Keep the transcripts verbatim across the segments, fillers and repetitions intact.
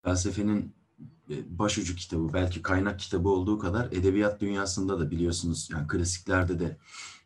felsefenin e, başucu kitabı, belki kaynak kitabı olduğu kadar edebiyat dünyasında da biliyorsunuz, yani klasiklerde de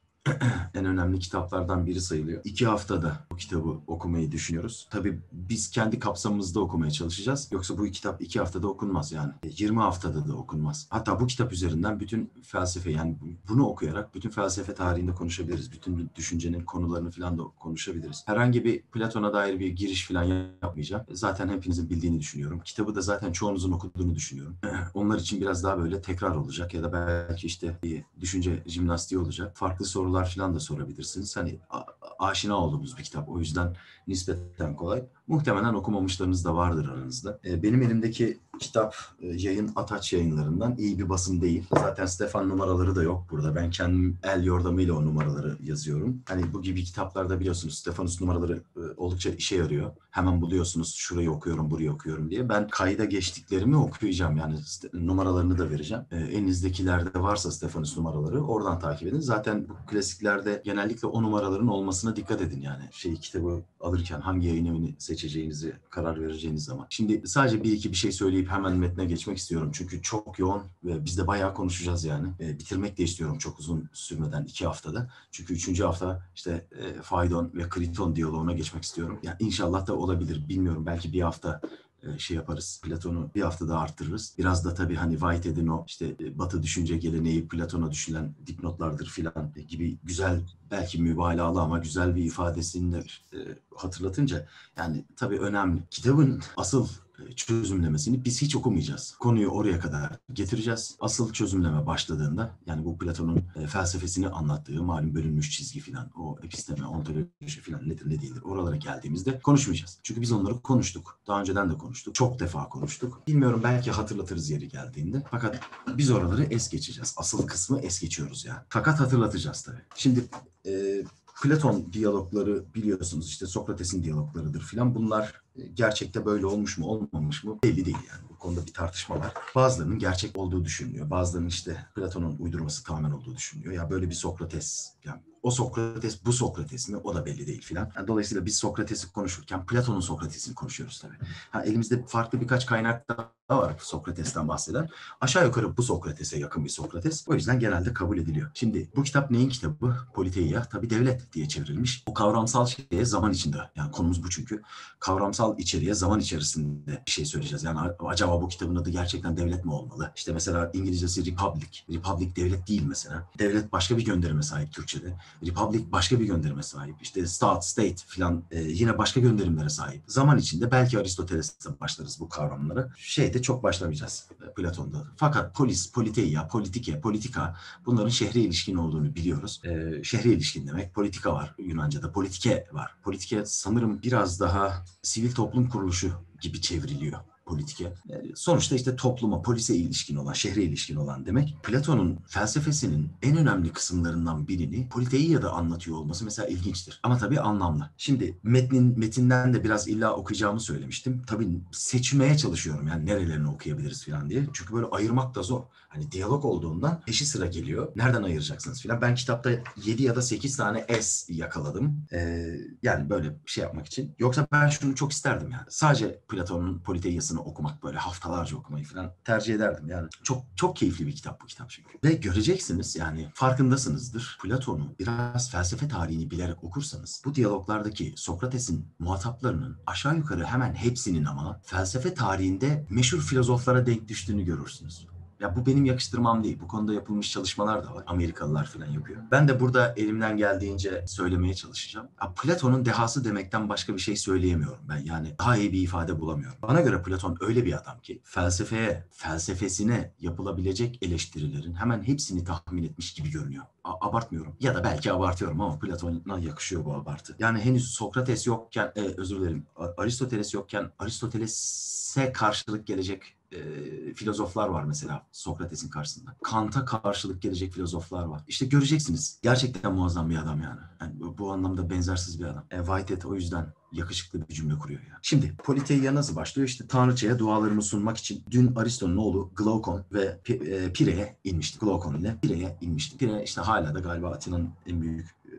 en önemli kitaplardan biri sayılıyor. İki haftada bu kitabı okumayı düşünüyoruz. Tabii biz kendi kapsamımızda okumaya çalışacağız. Yoksa bu kitap iki haftada okunmaz yani. yirmi haftada da okunmaz. Hatta bu kitap üzerinden bütün felsefe, yani bunu okuyarak bütün felsefe tarihinde konuşabiliriz. Bütün düşüncenin konularını falan da konuşabiliriz. Herhangi bir Platon'a dair bir giriş falan yapmayacağım. Zaten hepinizin bildiğini düşünüyorum. Kitabı da zaten çoğunuzun okuduğunu düşünüyorum. Onlar için biraz daha böyle tekrar olacak ya da belki işte bir düşünce jimnastiği olacak. Farklı sorular falan da sorabilirsiniz. Hani aşina olduğumuz bir kitap. O yüzden nispeten kolay. Muhtemelen okumamışlarınız da vardır aranızda. Benim elimdeki kitap yayın Ataç yayınlarından, iyi bir basım değil. Zaten Stefan numaraları da yok burada. Ben kendim el yordamıyla o numaraları yazıyorum. Hani bu gibi kitaplarda biliyorsunuz Stefanus numaraları oldukça işe yarıyor. Hemen buluyorsunuz, şurayı okuyorum, burayı okuyorum diye. Ben kayda geçtiklerimi okuyacağım. Yani numaralarını da vereceğim. Elinizdekilerde varsa Stefanus numaraları oradan takip edin. Zaten bu klasiklerde genellikle o numaraların olmasına dikkat edin yani. Şey, kitabı alırken hangi yayın evini seçeceğinizi karar vereceğiniz zaman. Şimdi sadece bir iki bir şey söyleyip hemen metne geçmek istiyorum. Çünkü çok yoğun ve biz de bayağı konuşacağız yani. E, bitirmek de istiyorum çok uzun sürmeden, iki haftada. Çünkü üçüncü hafta işte e, Faydon ve Kriton diyaloğuna geçmek istiyorum. Yani inşallah da olabilir. Bilmiyorum, belki bir hafta şey yaparız. Platon'u bir hafta daha arttırırız. Biraz da tabii hani Whitehead'in o işte Batı düşünce geleneği, Platon'a düşülen dipnotlardır filan gibi güzel, belki mübalağalı ama güzel bir ifadesini de hatırlatınca yani tabii önemli. Kitabın asıl çözümlemesini biz hiç okumayacağız. Konuyu oraya kadar getireceğiz. Asıl çözümleme başladığında, yani bu Platon'un e, felsefesini anlattığı malum bölünmüş çizgi filan, o episteme, ontoloji filan nedir ne değildir, oralara geldiğimizde konuşmayacağız. Çünkü biz onları konuştuk. Daha önceden de konuştuk. Çok defa konuştuk. Bilmiyorum, belki hatırlatırız yeri geldiğinde. Fakat biz oraları es geçeceğiz. Asıl kısmı es geçiyoruz yani. Fakat hatırlatacağız tabii. Şimdi e, Platon diyalogları biliyorsunuz, işte Sokrates'in diyaloglarıdır filan. Bunlar gerçekte böyle olmuş mu olmamış mı belli değil yani. Bu konuda bir tartışma var. Bazılarının gerçek olduğu düşünülüyor. Bazılarının işte Platon'un uydurması tamamen olduğu düşünülüyor. Ya böyle bir Sokrates, yani o Sokrates bu Sokrates mi, o da belli değil filan. Yani dolayısıyla biz Sokrates'i konuşurken Platon'un Sokrates'ini konuşuyoruz tabii. Ha, elimizde farklı birkaç kaynak da var Sokrates'ten bahseden. Aşağı yukarı bu Sokrates'e yakın bir Sokrates. O yüzden genelde kabul ediliyor. Şimdi bu kitap neyin kitabı? Politeia, tabii devlet diye çevrilmiş. Bu kavramsal şeye zaman içinde. Yani konumuz bu çünkü. Kavramsal içeriğe zaman içerisinde bir şey söyleyeceğiz. Yani acaba bu kitabın adı gerçekten devlet mi olmalı? İşte mesela İngilizcesi Republic. Republic devlet değil mesela. Devlet başka bir gönderime sahip Türkçe'de. Republic başka bir gönderime sahip. İşte stat, state filan e, yine başka gönderimlere sahip. Zaman içinde belki Aristoteles'te başlarız bu kavramlara. Şeyde çok başlamayacağız Platon'da. Fakat polis, politeia, politike, politika, bunların şehre ilişkin olduğunu biliyoruz. E, şehre ilişkin demek politika var. Yunanca'da politike var. Politike sanırım biraz daha sivil toplum kuruluşu gibi çevriliyor politike. Yani sonuçta işte topluma, polise ilişkin olan, şehre ilişkin olan demek. Platon'un felsefesinin en önemli kısımlarından birini Politeia'da anlatıyor olması mesela ilginçtir. Ama tabii anlamlı. Şimdi metnin metinden de biraz illa okuyacağımı söylemiştim. Tabii seçmeye çalışıyorum yani nerelerini okuyabiliriz falan diye. Çünkü böyle ayırmak da zor. Hani diyalog olduğundan peşi sıra geliyor. Nereden ayıracaksınız falan. Ben kitapta yedi ya da sekiz tane S yakaladım. Ee, yani böyle şey yapmak için. Yoksa ben şunu çok isterdim yani. Sadece Platon'un Politeia'sını okumak, böyle haftalarca okumayı falan tercih ederdim. Yani çok çok keyifli bir kitap bu kitap çünkü. Ve göreceksiniz, yani farkındasınızdır. Platon'u biraz felsefe tarihini bilerek okursanız bu diyaloglardaki Sokrates'in muhataplarının aşağı yukarı hemen hepsinin ama felsefe tarihinde meşhur filozoflara denk düştüğünü görürsünüz. Ya bu benim yakıştırmam değil. Bu konuda yapılmış çalışmalar da var. Amerikalılar falan yapıyor. Ben de burada elimden geldiğince söylemeye çalışacağım. Ya Platon'un dehası demekten başka bir şey söyleyemiyorum ben. Yani daha iyi bir ifade bulamıyorum. Bana göre Platon öyle bir adam ki felsefeye, felsefesine yapılabilecek eleştirilerin hemen hepsini tahmin etmiş gibi görünüyor. A- abartmıyorum. Ya da belki abartıyorum ama Platon'a yakışıyor bu abartı. Yani henüz Sokrates yokken, e, özür dilerim, Aristoteles yokken Aristoteles'e karşılık gelecek e, filozoflar var mesela Sokrates'in karşısında. Kant'a karşılık gelecek filozoflar var. İşte göreceksiniz. Gerçekten muazzam bir adam yani. Yani bu, bu anlamda benzersiz bir adam. E, Whitehead o yüzden yakışıklı bir cümle kuruyor yani. Şimdi Politeia nasıl başlıyor? İşte Tanrıçaya dualarımı sunmak için dün Aristo'nun oğlu Glaukon ve Pire'ye inmişti. Glaukon ile Pire'ye inmişti. Pire işte hala da galiba Atina'nın en büyük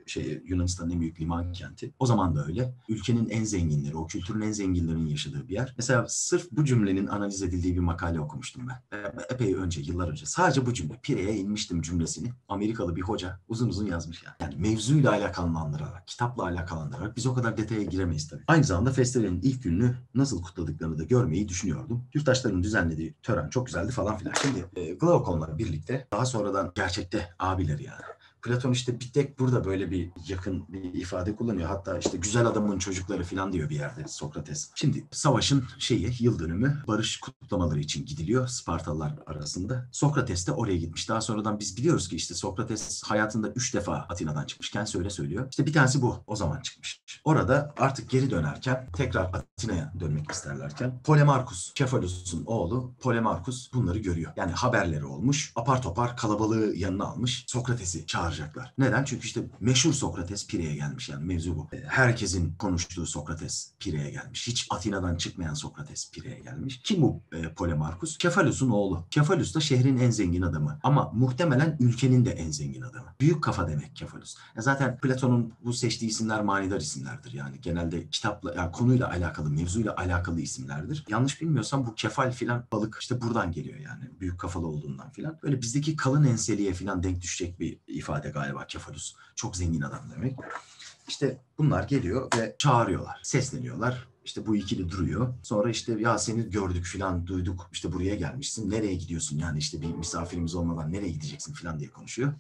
şey Yunanistan'ın en büyük liman kenti. O zaman da öyle. Ülkenin en zenginleri, o kültürün en zenginlerinin yaşadığı bir yer. Mesela sırf bu cümlenin analiz edildiği bir makale okumuştum ben. E, epey önce, yıllar önce. Sadece bu cümle. Pire'ye inmiştim cümlesini. Amerikalı bir hoca uzun uzun yazmış yani. Yani mevzuyla alakalandırarak, kitapla alakalandırarak biz o kadar detaya giremeyiz tabii. Aynı zamanda festivalin ilk gününü nasıl kutladıklarını da görmeyi düşünüyordum. Yurttaşların düzenlediği tören çok güzeldi falan filan. Şimdi e, Glaukon'la birlikte daha sonradan gerçekte abileri yani. Platon işte bir tek burada böyle bir yakın bir ifade kullanıyor. Hatta işte güzel adamın çocukları falan diyor bir yerde Sokrates. Şimdi savaşın şeyi yıl dönümü barış kutlamaları için gidiliyor Spartalılar arasında. Sokrates de oraya gitmiş. Daha sonradan biz biliyoruz ki işte Sokrates hayatında üç defa Atina'dan çıkmış. Kendisi öyle söylüyor. İşte bir tanesi bu. O zaman çıkmış. Orada artık geri dönerken tekrar Atina'ya dönmek isterlerken Polemarkus, Kefalus'un oğlu Polemarkus bunları görüyor. Yani haberleri olmuş. Apar topar kalabalığı yanına almış. Sokrates'i çağıracaklar. Neden? Çünkü işte meşhur Sokrates Pire'ye gelmiş yani mevzu bu. Herkesin konuştuğu Sokrates Pire'ye gelmiş. Hiç Atina'dan çıkmayan Sokrates Pire'ye gelmiş. Kim bu e, Polemarkus? Kefalus'un oğlu. Kefalus da şehrin en zengin adamı. Ama muhtemelen ülkenin de en zengin adamı. Büyük kafa demek Kefalus. Ya zaten Platon'un bu seçtiği isimler manidar isimlerdir. Yani genelde kitapla, yani konuyla alakalı, mevzuyla alakalı isimlerdir. Yanlış bilmiyorsam bu kefal filan balık işte buradan geliyor yani. Büyük kafalı olduğundan filan. Böyle bizdeki kalın enseliye filan denk düşecek bir ifade galiba Kefalus. Çok zengin adam demek. İşte bunlar geliyor ve çağırıyorlar. Sesleniyorlar. İşte bu ikili duruyor. Sonra işte ya seni gördük filan duyduk. İşte buraya gelmişsin. Nereye gidiyorsun? Yani işte bir misafirimiz olmadan nereye gideceksin filan diye konuşuyor.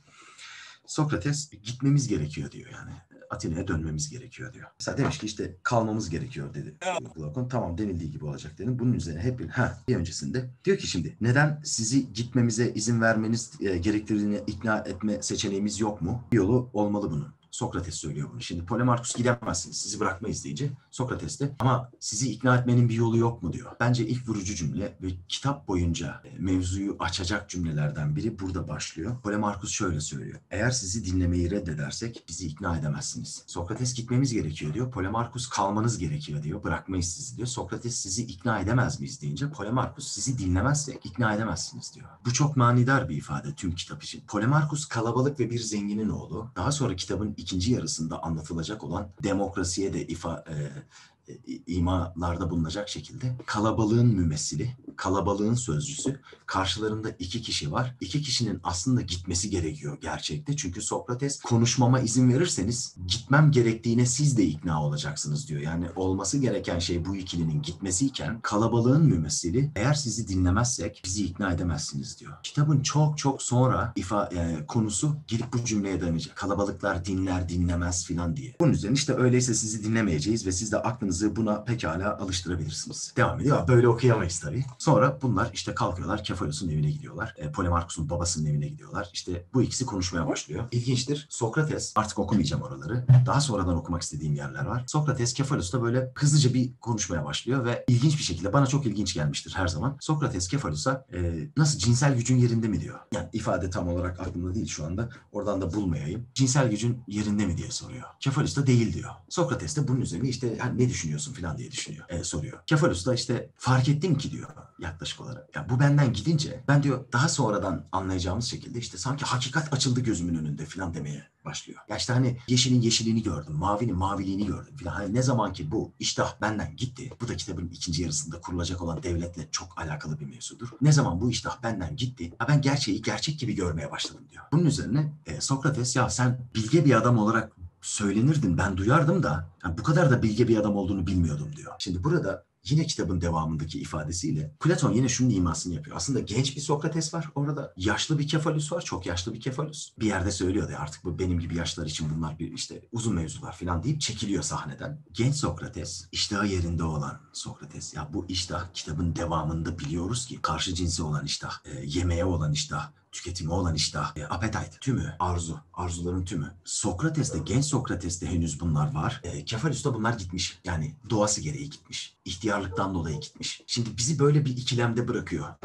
Sokrates gitmemiz gerekiyor diyor yani. Atina'ya dönmemiz gerekiyor diyor. Mesela demiş ki işte kalmamız gerekiyor dedi Glaukon. Tamam denildiği gibi olacak dedim. Bunun üzerine hep bir ha bir öncesinde diyor ki şimdi neden sizi gitmemize izin vermeniz e, gerektirdiğini ikna etme seçeneğimiz yok mu? Bir yolu olmalı bunun. Sokrates söylüyor bunu. Şimdi Polemarkus gidemezsiniz. Sizi bırakmayız deyince Sokrates de ama sizi ikna etmenin bir yolu yok mu diyor. Bence ilk vurucu cümle ve kitap boyunca mevzuyu açacak cümlelerden biri burada başlıyor. Polemarkus şöyle söylüyor. Eğer sizi dinlemeyi reddedersek bizi ikna edemezsiniz. Sokrates gitmemiz gerekiyor diyor. Polemarkus kalmanız gerekiyor diyor. Bırakmayız sizi diyor. Sokrates sizi ikna edemez miyiz deyince Polemarkus sizi dinlemezsek ikna edemezsiniz diyor. Bu çok manidar bir ifade tüm kitap için. Polemarkus kalabalık ve bir zenginin oğlu. Daha sonra kitabın ikinci yarısında anlatılacak olan demokrasiye de ifa, e, e, imalarda bulunacak şekilde kalabalığın mümessili, kalabalığın sözcüsü, karşılarında iki kişi var. İki kişinin aslında gitmesi gerekiyor gerçekte. Çünkü Sokrates konuşmama izin verirseniz gitmem gerektiğine siz de ikna olacaksınız diyor. Yani olması gereken şey bu ikilinin gitmesiyken kalabalığın mümessili eğer sizi dinlemezsek bizi ikna edemezsiniz diyor. Kitabın çok çok sonra ifa, e, konusu gelip bu cümleye dayanacak. Kalabalıklar dinler dinlemez filan diye. Bunun üzerine işte öyleyse sizi dinlemeyeceğiz ve siz de aklınızı buna pekala alıştırabilirsiniz. Devam ediyor. Böyle okuyamayız tabii. Sonra bunlar işte kalkıyorlar. Kefalus'un evine gidiyorlar. E, Polemarkus'un babasının evine gidiyorlar. İşte bu ikisi konuşmaya başlıyor. İlginçtir. Sokrates, artık okumayacağım oraları. Daha sonradan okumak istediğim yerler var. Sokrates Kefalus'ta böyle hızlıca bir konuşmaya başlıyor ve ilginç bir şekilde bana çok ilginç gelmiştir her zaman. Sokrates Kefalus'a e, nasıl cinsel gücün yerinde mi diyor. Yani ifade tam olarak aklımda değil şu anda. Oradan da bulmayayım. Cinsel gücün yerinde mi diye soruyor. Kefalus da değil diyor. Sokrates de bunun üzerine işte hani ne düşünüyorsun falan diye düşünüyor. E, soruyor. Kefalus da işte fark ettim ki diyor yaklaşık olarak. Ya bu benden gidince ben diyor daha sonradan anlayacağımız şekilde işte sanki hakikat açıldı gözümün önünde falan demeye başlıyor. Ya işte hani yeşilin yeşilliğini gördüm, mavinin maviliğini gördüm falan. Hani ne zaman ki bu iştah benden gitti. Bu da kitabın ikinci yarısında kurulacak olan devletle çok alakalı bir mevzudur. Ne zaman bu iştah benden gitti, ya ben gerçeği gerçek gibi görmeye başladım diyor. Bunun üzerine e, Sokrates ya sen bilge bir adam olarak söylenirdin, ben duyardım da yani bu kadar da bilge bir adam olduğunu bilmiyordum diyor. Şimdi burada yine kitabın devamındaki ifadesiyle Platon yine şunun imasını yapıyor. Aslında genç bir Sokrates var. Orada yaşlı bir Kefalus var. Çok yaşlı bir Kefalus. Bir yerde söylüyordu artık bu benim gibi yaşlılar için bunlar bir işte uzun mevzular falan deyip çekiliyor sahneden. Genç Sokrates, iştahı yerinde olan Sokrates. Ya bu iştah kitabın devamında biliyoruz ki karşı cinsi olan iştah, e, yemeğe olan iştah, tüketime olan iştah, e, appetite, tümü, arzu, arzuların tümü. Sokrates'te, genç Sokrates'te henüz bunlar var. E, Kefalus'ta bunlar gitmiş. Yani doğası gereği gitmiş. İhtiyarlıktan dolayı gitmiş. Şimdi bizi böyle bir ikilemde bırakıyor e,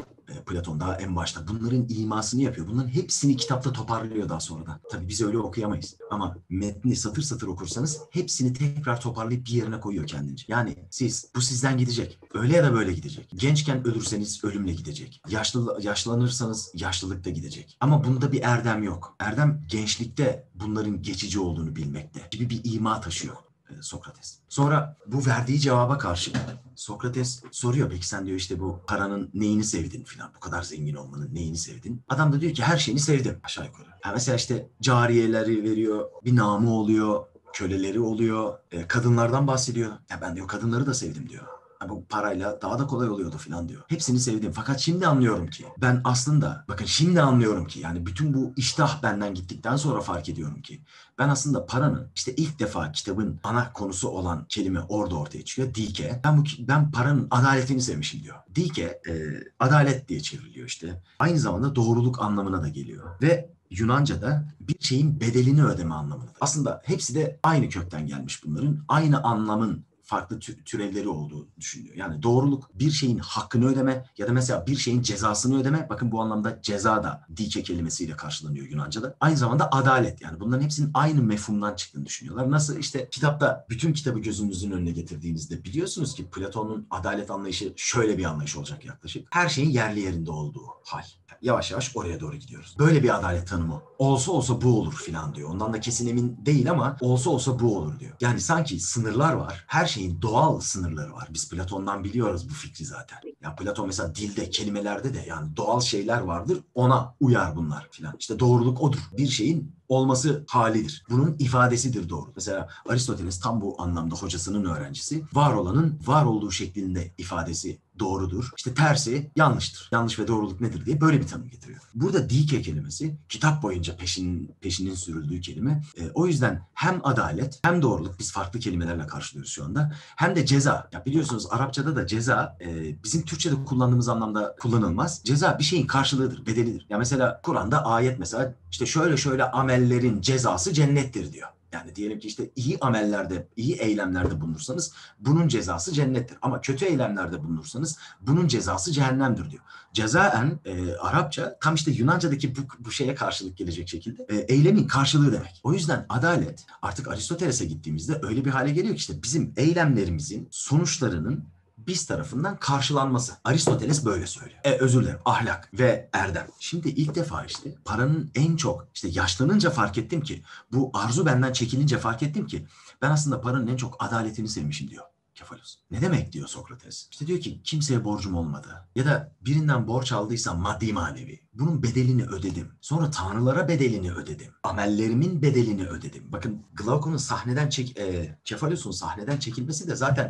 Platon daha en başta bunların imasını yapıyor. Bunların hepsini kitapta toparlıyor daha sonradan. Tabii biz öyle okuyamayız. Ama metni satır satır okursanız hepsini tekrar toparlayıp bir yerine koyuyor kendince. Yani siz, bu sizden gidecek. Öyle ya da böyle gidecek. Gençken ölürseniz ölümle gidecek. Yaşlı, yaşlanırsanız yaşlılıkta gidecek. Ama bunda bir erdem yok. Erdem gençlikte bunların geçici olduğunu bilmekte gibi bir ima taşıyor Sokrates. Sonra bu verdiği cevaba karşı Sokrates soruyor, peki sen diyor işte bu paranın neyini sevdin filan, bu kadar zengin olmanın neyini sevdin? Adam da diyor ki her şeyini sevdim aşağı yukarı. Yani mesela işte cariyeleri veriyor, bir namı oluyor, köleleri oluyor, e, kadınlardan bahsediyor. Ya ben diyor kadınları da sevdim diyor. Ya bu parayla daha da kolay oluyordu filan diyor. Hepsini sevdim. Fakat şimdi anlıyorum ki ben aslında, bakın şimdi anlıyorum ki, yani bütün bu iştah benden gittikten sonra fark ediyorum ki ben aslında paranın, işte ilk defa kitabın ana konusu olan kelime orada ortaya çıkıyor. Dike. Ben bu ben paranın adaletini sevmişim diyor. Dike e, adalet diye çevriliyor işte. Aynı zamanda doğruluk anlamına da geliyor. Ve Yunanca'da bir şeyin bedelini ödeme anlamında. Aslında hepsi de aynı kökten gelmiş bunların. Aynı anlamın farklı türevleri olduğu düşünülüyor. Yani doğruluk bir şeyin hakkını ödeme ya da mesela bir şeyin cezasını ödeme. Bakın bu anlamda ceza da dike kelimesiyle karşılanıyor Yunanca'da. Aynı zamanda adalet, yani bunların hepsinin aynı mefhumdan çıktığını düşünüyorlar. Nasıl işte kitapta bütün kitabı gözünüzün önüne getirdiğinizde biliyorsunuz ki Platon'un adalet anlayışı şöyle bir anlayış olacak yaklaşık. Her şeyin yerli yerinde olduğu hal. Yavaş yavaş oraya doğru gidiyoruz. Böyle bir adalet tanımı. Olsa olsa bu olur filan diyor. Ondan da kesin emin değil ama olsa olsa bu olur diyor. Yani sanki sınırlar var. Her şeyin doğal sınırları var. Biz Platon'dan biliyoruz bu fikri zaten. Ya Platon mesela dilde, kelimelerde de yani doğal şeyler vardır. Ona uyar bunlar filan. İşte doğruluk odur. Bir şeyin olması halidir. Bunun ifadesidir doğru. Mesela Aristoteles tam bu anlamda hocasının öğrencisi. Var olanın var olduğu şeklinde ifadesi doğrudur. İşte tersi yanlıştır. Yanlış ve doğruluk nedir diye böyle bir tanım getiriyor. Burada dike kelimesi kitap boyunca peşinin, peşinin sürüldüğü kelime. E, o yüzden hem adalet hem doğruluk, biz farklı kelimelerle karşılıyoruz şu anda, hem de ceza. Ya biliyorsunuz Arapçada da ceza e, bizim Türkçe'de kullandığımız anlamda kullanılmaz. Ceza bir şeyin karşılığıdır, bedelidir. Ya mesela Kur'an'da ayet mesela işte şöyle şöyle amellerin cezası cennettir diyor. Yani diyelim ki işte iyi amellerde, iyi eylemlerde bulunursanız bunun cezası cennettir. Ama kötü eylemlerde bulunursanız bunun cezası cehennemdir diyor. Cezaen e, Arapça tam işte Yunanca'daki bu, bu şeye karşılık gelecek şekilde e, eylemin karşılığı demek. O yüzden adalet artık Aristoteles'e gittiğimizde öyle bir hale geliyor ki işte bizim eylemlerimizin sonuçlarının biz tarafından karşılanması. Aristoteles böyle söylüyor. E, özür dilerim. Ahlak ve erdem. Şimdi ilk defa işte paranın en çok, işte yaşlanınca fark ettim ki, bu arzu benden çekilince fark ettim ki ben aslında paranın en çok adaletini sevmişim diyor Kefalos. Ne demek diyor Sokrates? İşte diyor ki kimseye borcum olmadı. Ya da birinden borç aldıysam maddi manevi. Bunun bedelini ödedim. Sonra tanrılara bedelini ödedim. Amellerimin bedelini ödedim. Bakın Glaukon'un sahneden çek, e, Kefalos'un sahneden çekilmesi de zaten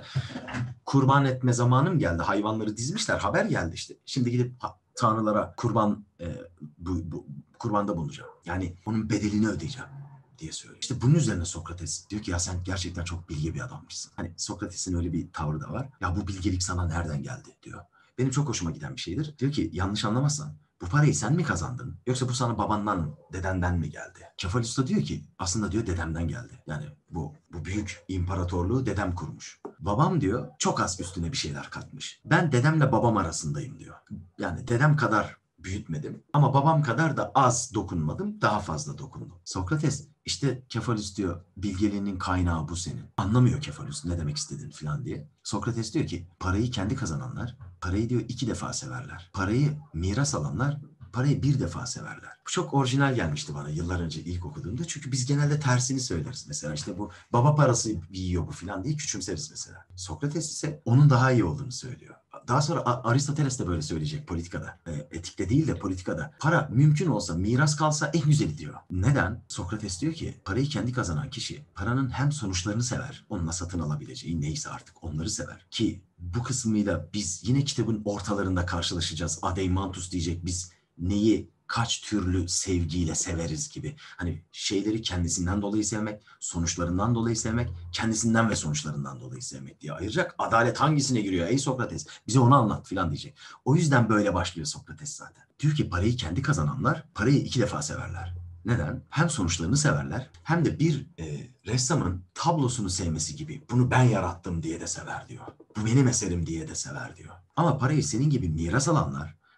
kurban etme zamanım geldi. Hayvanları dizmişler. Haber geldi işte. Şimdi gidip ha, tanrılara kurban e, bu, bu, kurbanda bulunacağım. Yani onun bedelini ödeyeceğim diye söylüyor. İşte bunun üzerine Sokrates diyor ki ya sen gerçekten çok bilge bir adammışsın. Hani Sokrates'in öyle bir tavrı da var. Ya bu bilgelik sana nereden geldi diyor. Benim çok hoşuma giden bir şeydir. Diyor ki yanlış anlamazsan bu parayı sen mi kazandın? Yoksa bu sana babandan, dedenden mi geldi? Kefalos da diyor ki aslında diyor dedemden geldi. Yani bu bu büyük imparatorluğu dedem kurmuş. Babam diyor çok az üstüne bir şeyler katmış. Ben dedemle babam arasındayım diyor. Yani dedem kadar büyütmedim ama babam kadar da az dokunmadım, daha fazla dokundum. Sokrates işte Kefalos diyor bilgeliğinin kaynağı bu senin. Anlamıyor Kefalos ne demek istediğini falan diye. Sokrates diyor ki parayı kendi kazananlar parayı diyor iki defa severler. Parayı miras alanlar parayı bir defa severler. Bu çok orijinal gelmişti bana yıllar önce ilk okuduğumda. Çünkü biz genelde tersini söyleriz. Mesela işte bu baba parası yiyor bu falan diye küçümseriz mesela. Sokrates ise onun daha iyi olduğunu söylüyor. Daha sonra Aristoteles de böyle söyleyecek politikada. E, etikte değil de politikada. Para mümkün olsa miras kalsa en güzeli diyor. Neden? Sokrates diyor ki parayı kendi kazanan kişi paranın hem sonuçlarını sever. Onunla satın alabileceği neyse artık onları sever. Ki bu kısmıyla biz yine kitabın ortalarında karşılaşacağız. Adeimantus diyecek biz neyi kaç türlü sevgiyle severiz gibi. Hani şeyleri kendisinden dolayı sevmek, sonuçlarından dolayı sevmek, kendisinden ve sonuçlarından dolayı sevmek diye ayıracak. Adalet hangisine giriyor ey Sokrates? Bize onu anlat filan diyecek. O yüzden böyle başlıyor Sokrates zaten. Diyor ki parayı kendi kazananlar parayı iki defa severler. Neden? Hem sonuçlarını severler hem de bir e, ressamın tablosunu sevmesi gibi bunu ben yarattım diye de sever diyor. Bu benim eserim diye de sever diyor. Ama parayı senin gibi miras alanlar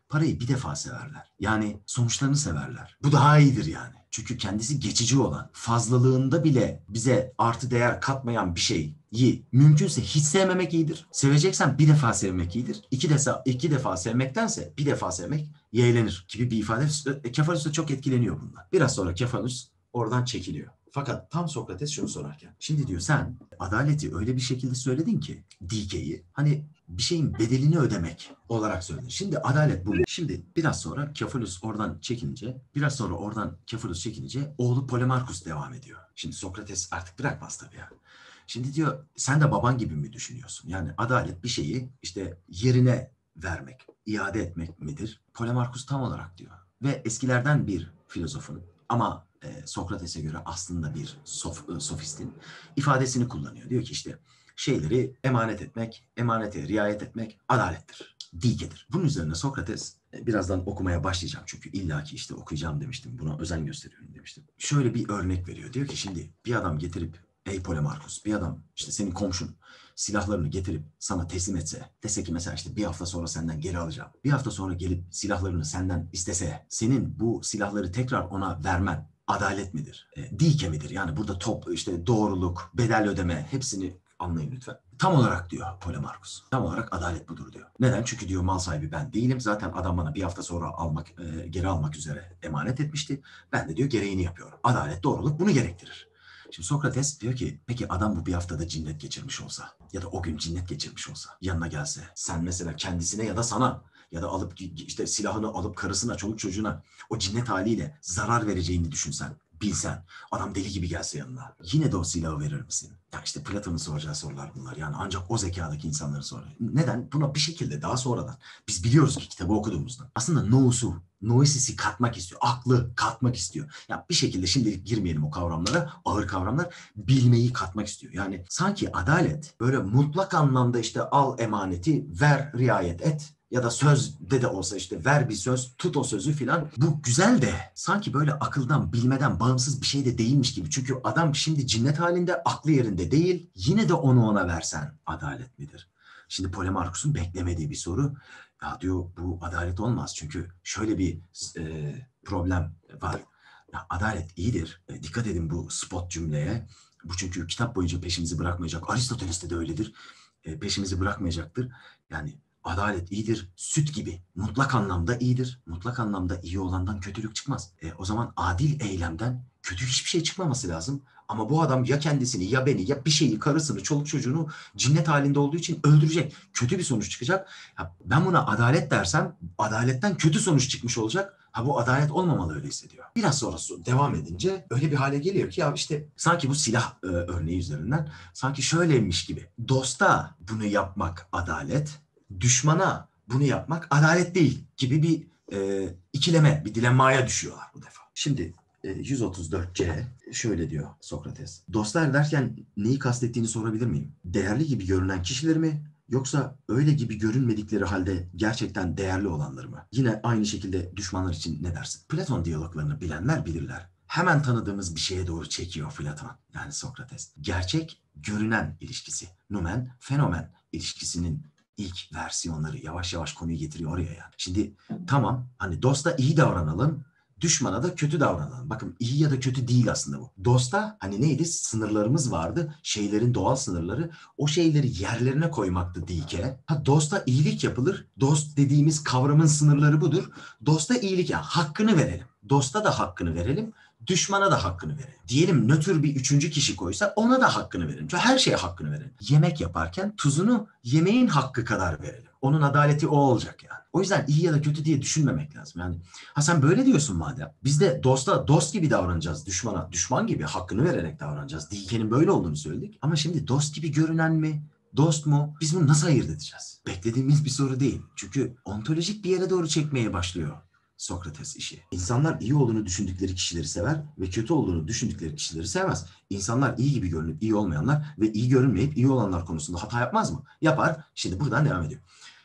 parayı bir defa severler. Yani sonuçlarını severler. Bu daha iyidir yani. Çünkü kendisi geçici olan, fazlalığında bile bize artı değer katmayan bir şeyi mümkünse hiç sevmemek iyidir. Seveceksen bir defa sevmek iyidir. İki defa, iki defa sevmektense bir defa sevmek yeğlenir gibi bir ifade. Kefalus da çok etkileniyor bundan. Biraz sonra Kefalus oradan çekiliyor. Fakat tam Sokrates şunu sorarken. Şimdi diyor sen adaleti öyle bir şekilde söyledin ki dikeyi hani bir şeyin bedelini ödemek olarak söyledin. Şimdi adalet bu. Şimdi biraz sonra Kefalus oradan çekilince, biraz sonra oradan Kefalus çekilince oğlu Polemarkus devam ediyor. Şimdi Sokrates artık bırakmaz tabii ya. Şimdi diyor sen de baban gibi mi düşünüyorsun? Yani adalet bir şeyi işte yerine vermek, iade etmek midir? Polemarkus tam olarak diyor. Ve eskilerden bir filozofun ama e, Sokrates'e göre aslında bir sof, e, sofistin ifadesini kullanıyor. Diyor ki işte şeyleri emanet etmek, emanete riayet etmek adalettir, dikedir. Bunun üzerine Sokrates e, birazdan okumaya başlayacağım çünkü illaki işte okuyacağım demiştim. Buna özen gösteriyorum demiştim. Şöyle bir örnek veriyor. Diyor ki şimdi bir adam getirip ey Polemarkus bir adam işte senin komşun silahlarını getirip sana teslim etse, dese ki mesela işte bir hafta sonra senden geri alacağım. Bir hafta sonra gelip silahlarını senden istese, senin bu silahları tekrar ona vermen adalet midir? E, dike midir? Yani burada top, işte doğruluk, bedel ödeme hepsini anlayın lütfen. Tam olarak diyor Polemarkus. Tam olarak adalet budur diyor. Neden? Çünkü diyor mal sahibi ben değilim. Zaten adam bana bir hafta sonra almak, e, geri almak üzere emanet etmişti. Ben de diyor gereğini yapıyorum. Adalet, doğruluk bunu gerektirir. Şimdi Sokrates diyor ki peki adam bu bir haftada cinnet geçirmiş olsa ya da o gün cinnet geçirmiş olsa yanına gelse sen mesela kendisine ya da sana ya da alıp işte silahını alıp karısına çoluk çocuğuna o cinnet haliyle zarar vereceğini düşünsen bilsen adam deli gibi gelse yanına yine de o silahı verir misin? Ya işte Platon'un soracağı sorular bunlar yani ancak o zekadaki insanların soruyor. Neden? Buna bir şekilde daha sonradan biz biliyoruz ki kitabı okuduğumuzda aslında nousu, noisis'i katmak istiyor. Aklı katmak istiyor. Ya bir şekilde şimdilik girmeyelim o kavramlara. Ağır kavramlar. Bilmeyi katmak istiyor. Yani sanki adalet böyle mutlak anlamda işte al emaneti, ver, riayet et. Ya da sözde de olsa işte ver bir söz, tut o sözü filan. Bu güzel de sanki böyle akıldan, bilmeden bağımsız bir şey de değilmiş gibi. Çünkü adam şimdi cinnet halinde, aklı yerinde değil. Yine de onu ona versen adalet midir? Şimdi Polemarkus'un beklemediği bir soru. Ya diyor bu adalet olmaz. Çünkü şöyle bir e, problem var. Ya adalet iyidir. E, dikkat edin bu spot cümleye. Bu çünkü kitap boyunca peşimizi bırakmayacak. Aristoteles'te de öyledir. E, peşimizi bırakmayacaktır. Yani adalet iyidir. Süt gibi. Mutlak anlamda iyidir. Mutlak anlamda iyi olandan kötülük çıkmaz. E, o zaman adil eylemden kötü hiçbir şey çıkmaması lazım. Ama bu adam ya kendisini ya beni ya bir şeyi, karısını, çoluk çocuğunu cinnet halinde olduğu için öldürecek. Kötü bir sonuç çıkacak. Ya ben buna adalet dersem adaletten kötü sonuç çıkmış olacak. Ha bu adalet olmamalı öyle hissediyor. Biraz sonra devam edince öyle bir hale geliyor ki ya işte sanki bu silah e, örneği üzerinden sanki şöyleymiş gibi. Dosta bunu yapmak adalet, düşmana bunu yapmak adalet değil gibi bir e, ikileme, bir dilemmaya düşüyorlar bu defa. Şimdi yüz otuz dört C şöyle diyor Sokrates. Dostlar derken neyi kastettiğini sorabilir miyim? Değerli gibi görünen kişileri mi? Yoksa öyle gibi görünmedikleri halde gerçekten değerli olanları mı? Yine aynı şekilde düşmanlar için ne dersin? Platon diyaloglarını bilenler bilirler. Hemen tanıdığımız bir şeye doğru çekiyor Platon. Yani Sokrates. Gerçek görünen ilişkisi. Numen, fenomen ilişkisinin ilk versiyonları yavaş yavaş konuyu getiriyor oraya yani. Şimdi tamam hani dosta iyi davranalım. Düşmana da kötü davranalım. Bakın iyi ya da kötü değil aslında bu. Dosta hani neydi? Sınırlarımız vardı. Şeylerin doğal sınırları. O şeyleri yerlerine koymaktı dike. Ha dosta iyilik yapılır. Dost dediğimiz kavramın sınırları budur. Dosta iyilik ya hakkını verelim. Dosta da hakkını verelim. Düşmana da hakkını verelim. Diyelim nötr bir üçüncü kişi koysa ona da hakkını verelim. Çünkü her şeye hakkını verelim. Yemek yaparken tuzunu yemeğin hakkı kadar verelim. Onun adaleti o olacak yani. O yüzden iyi ya da kötü diye düşünmemek lazım. Yani ha sen böyle diyorsun madem. Biz de dosta dost gibi davranacağız. Düşmana düşman gibi hakkını vererek davranacağız. Dikenin böyle olduğunu söyledik. Ama şimdi dost gibi görünen mi? Dost mu? Biz bunu nasıl ayırt edeceğiz? Beklediğimiz bir soru değil. Çünkü ontolojik bir yere doğru çekmeye başlıyor Sokrates işi. İnsanlar iyi olduğunu düşündükleri kişileri sever ve kötü olduğunu düşündükleri kişileri sevmez. İnsanlar iyi gibi görünüp iyi olmayanlar ve iyi görünmeyip iyi olanlar konusunda hata yapmaz mı? Yapar. Şimdi buradan devam ediyor.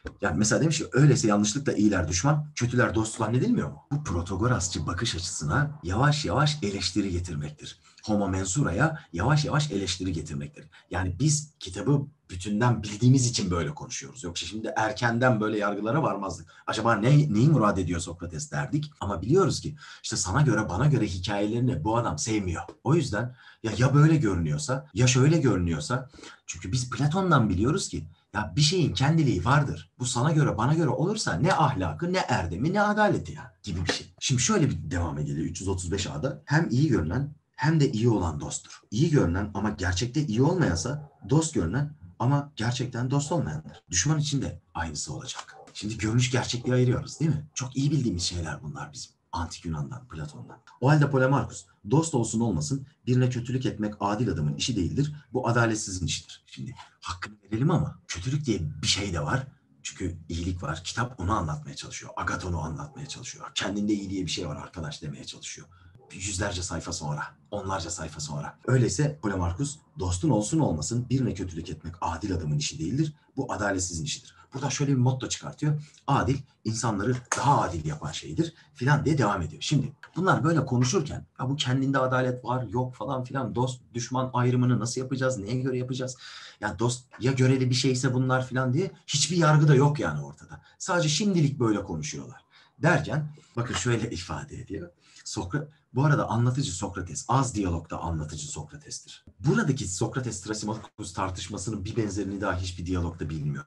Yani mesela demiş ki öyleyse yanlışlıkla iyiler düşman, kötüler dost zannedilmiyor mu? Bu Protagorasçı bakış açısına yavaş yavaş eleştiri getirmektir. Homo mensura'ya yavaş yavaş eleştiri getirmektir. Yani biz kitabı bütünden bildiğimiz için böyle konuşuyoruz. Yoksa şimdi erkenden böyle yargılara varmazdık. Acaba ne, neyi murad ediyor Sokrates derdik. Ama biliyoruz ki işte sana göre bana göre hikayelerini bu adam sevmiyor. O yüzden ya, ya böyle görünüyorsa ya şöyle görünüyorsa, çünkü biz Platon'dan biliyoruz ki ya bir şeyin kendiliği vardır. Bu sana göre bana göre olursa ne ahlakı ne erdemi ne adaleti ya gibi bir şey. Şimdi şöyle bir devam edelim üç yüz otuz beş A'da. Hem iyi görünen hem de iyi olan dosttur. İyi görünen ama gerçekte iyi olmayansa dost görünen ama gerçekten dost olmayandır. Düşman için de aynısı olacak. Şimdi görünüş gerçekliği ayırıyoruz değil mi? Çok iyi bildiğimiz şeyler bunlar bizim. Antik Yunan'dan, Platon'dan. O halde Polemarkus, dost olsun olmasın birine kötülük etmek adil adamın işi değildir. Bu adaletsizin işidir. Şimdi hakkını verelim ama kötülük diye bir şey de var. Çünkü iyilik var. Kitap onu anlatmaya çalışıyor. Agathon'u anlatmaya çalışıyor. Kendinde iyi diye bir şey var arkadaş demeye çalışıyor. Yüzlerce sayfa sonra, onlarca sayfa sonra. Öyleyse Polemarkus, dostun olsun olmasın birine kötülük etmek adil adamın işi değildir. Bu adaletsizin işidir. Buradan şöyle bir motto çıkartıyor. Adil, insanları daha adil yapan şeydir filan diye devam ediyor. Şimdi bunlar böyle konuşurken ya bu kendinde adalet var yok falan filan, dost düşman ayrımını nasıl yapacağız, neye göre yapacağız? Ya dost ya göreli bir şeyse bunlar filan diye hiçbir yargı da yok yani ortada. Sadece şimdilik böyle konuşuyorlar. Derken bakın şöyle ifade ediyor. Sokrat, bu arada anlatıcı Sokrates, az diyalogda anlatıcı Sokrates'tir. Buradaki Sokrates-Thrasymachus tartışmasının bir benzerini daha hiçbir diyalogda bilmiyorum.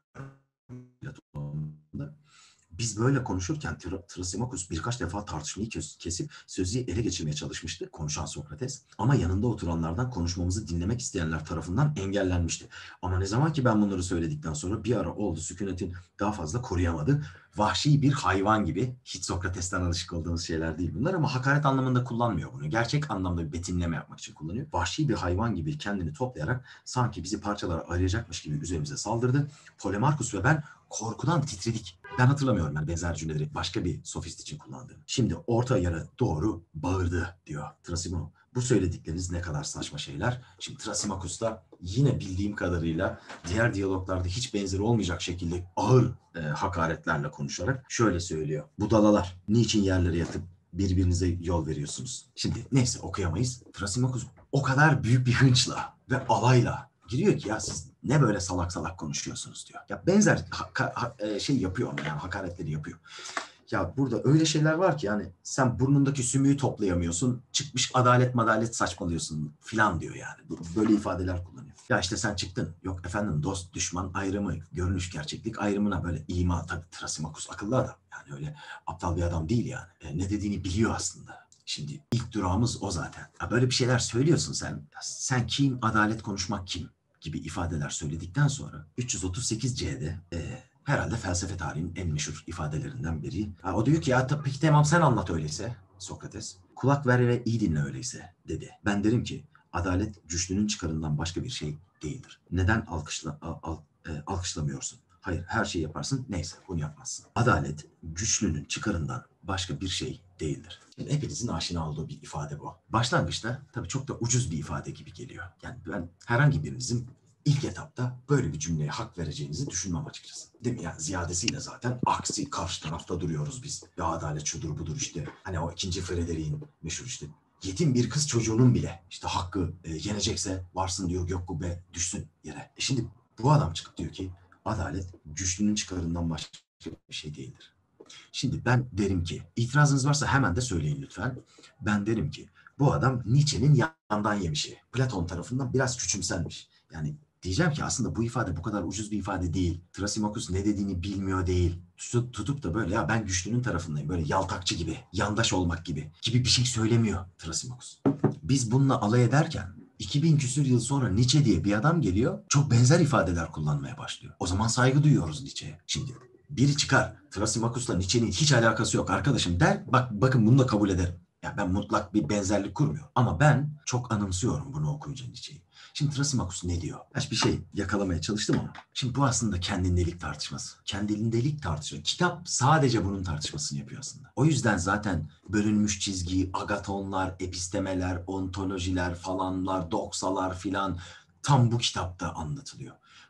Biz böyle konuşurken Thrasymachus birkaç defa tartışmayı kesip sözü ele geçirmeye çalışmıştı konuşan Sokrates. Ama yanında oturanlardan konuşmamızı dinlemek isteyenler tarafından engellenmişti. Ama ne zaman ki ben bunları söyledikten sonra bir ara oldu sükunetin daha fazla koruyamadı. Vahşi bir hayvan gibi, hiç Sokrates'ten alışık olduğumuz şeyler değil bunlar ama hakaret anlamında kullanmıyor bunu. Gerçek anlamda bir betimleme yapmak için kullanıyor. Vahşi bir hayvan gibi kendini toplayarak sanki bizi parçalara ayıracakmış gibi üzerimize saldırdı. Polemarkus ve ben korkudan titredik. Ben hatırlamıyorum yani benzer cümleleri başka bir sofist için kullandığım. Şimdi orta yere doğru bağırdı diyor Thrasymachus. Bu söyledikleriniz ne kadar saçma şeyler. Şimdi Thrasymachus da yine bildiğim kadarıyla diğer diyaloglarda hiç benzeri olmayacak şekilde ağır e, hakaretlerle konuşarak şöyle söylüyor. Budalalar, niçin yerlere yatıp birbirinize yol veriyorsunuz? Şimdi neyse okuyamayız. Thrasymachus o kadar büyük bir hınçla ve alayla giriyor ki ya siz ne böyle salak salak konuşuyorsunuz diyor. Ya benzer ha, ha, şey yapıyor ama yani hakaretleri yapıyor. Ya burada öyle şeyler var ki yani sen burnundaki sümüğü toplayamıyorsun, çıkmış adalet madalet saçmalıyorsun filan diyor yani. Böyle ifadeler kullanıyor. Ya işte sen çıktın, yok efendim dost düşman ayrımı, görünüş gerçeklik ayrımına böyle ima, tabii Thrasymachus akıllı adam. Yani öyle aptal bir adam değil yani. E, ne dediğini biliyor aslında. Şimdi ilk durağımız o zaten. Ya böyle bir şeyler söylüyorsun sen. Ya sen kim, adalet konuşmak kim gibi ifadeler söyledikten sonra üç yüz otuz sekiz C'de e, herhalde felsefe tarihinin en meşhur ifadelerinden biri. Ha, o diyor ki ya peki tamam sen anlat öyleyse Sokrates. Kulak ver ve iyi dinle öyleyse dedi. Ben derim ki adalet güçlünün çıkarından başka bir şey değildir. Neden alkışla, al, al, e, alkışlamıyorsun? Hayır her şeyi yaparsın neyse bunu yapmazsın. Adalet güçlünün çıkarından başka bir şey değildir. Şimdi hepinizin aşina olduğu bir ifade bu. Başlangıçta tabii çok da ucuz bir ifade gibi geliyor. Yani ben herhangi birinizin ilk etapta böyle bir cümleye hak vereceğinizi düşünmem açıkçası. Değil mi? Yani ziyadesiyle zaten aksi karşı tarafta duruyoruz biz. Ya adalet şudur budur işte. Hani o ikinci Frederick'in meşhur işte yetim bir kız çocuğunun bile işte hakkı e, yenecekse varsın diyor gök kubbe düşsün yere. E şimdi bu adam çıkıp diyor ki adalet güçlünün çıkarından başka bir şey değildir. Şimdi ben derim ki, itirazınız varsa hemen de söyleyin lütfen. Ben derim ki, bu adam Nietzsche'nin yandan yemişi. Platon tarafından biraz küçümsenmiş. Yani diyeceğim ki aslında bu ifade bu kadar ucuz bir ifade değil. Thrasymachus ne dediğini bilmiyor değil. Tutup da böyle ya ben güçlünün tarafındayım. Böyle yaltakçı gibi, yandaş olmak gibi gibi bir şey söylemiyor Thrasymachus. Biz bununla alay ederken iki bin küsür yıl sonra Nietzsche diye bir adam geliyor. Çok benzer ifadeler kullanmaya başlıyor. O zaman saygı duyuyoruz Nietzsche'ye. Şimdi biri çıkar Thrasymachus'la Nietzsche'nin hiç alakası yok arkadaşım der. Bak bakın bunu da kabul ederim. Ya ben mutlak bir benzerlik kurmuyorum. Ama ben çok anımsıyorum bunu okuyunca Nietzsche'yi. Şimdi Thrasymachus ne diyor? Bir şey yakalamaya çalıştım ama. Şimdi bu aslında kendindelik tartışması. Kendindelik tartışması. Kitap sadece bunun tartışmasını yapıyor aslında. O yüzden zaten bölünmüş çizgi, agatonlar, epistemeler, ontolojiler falanlar, doksalar filan tam bu kitapta anlatılıyor.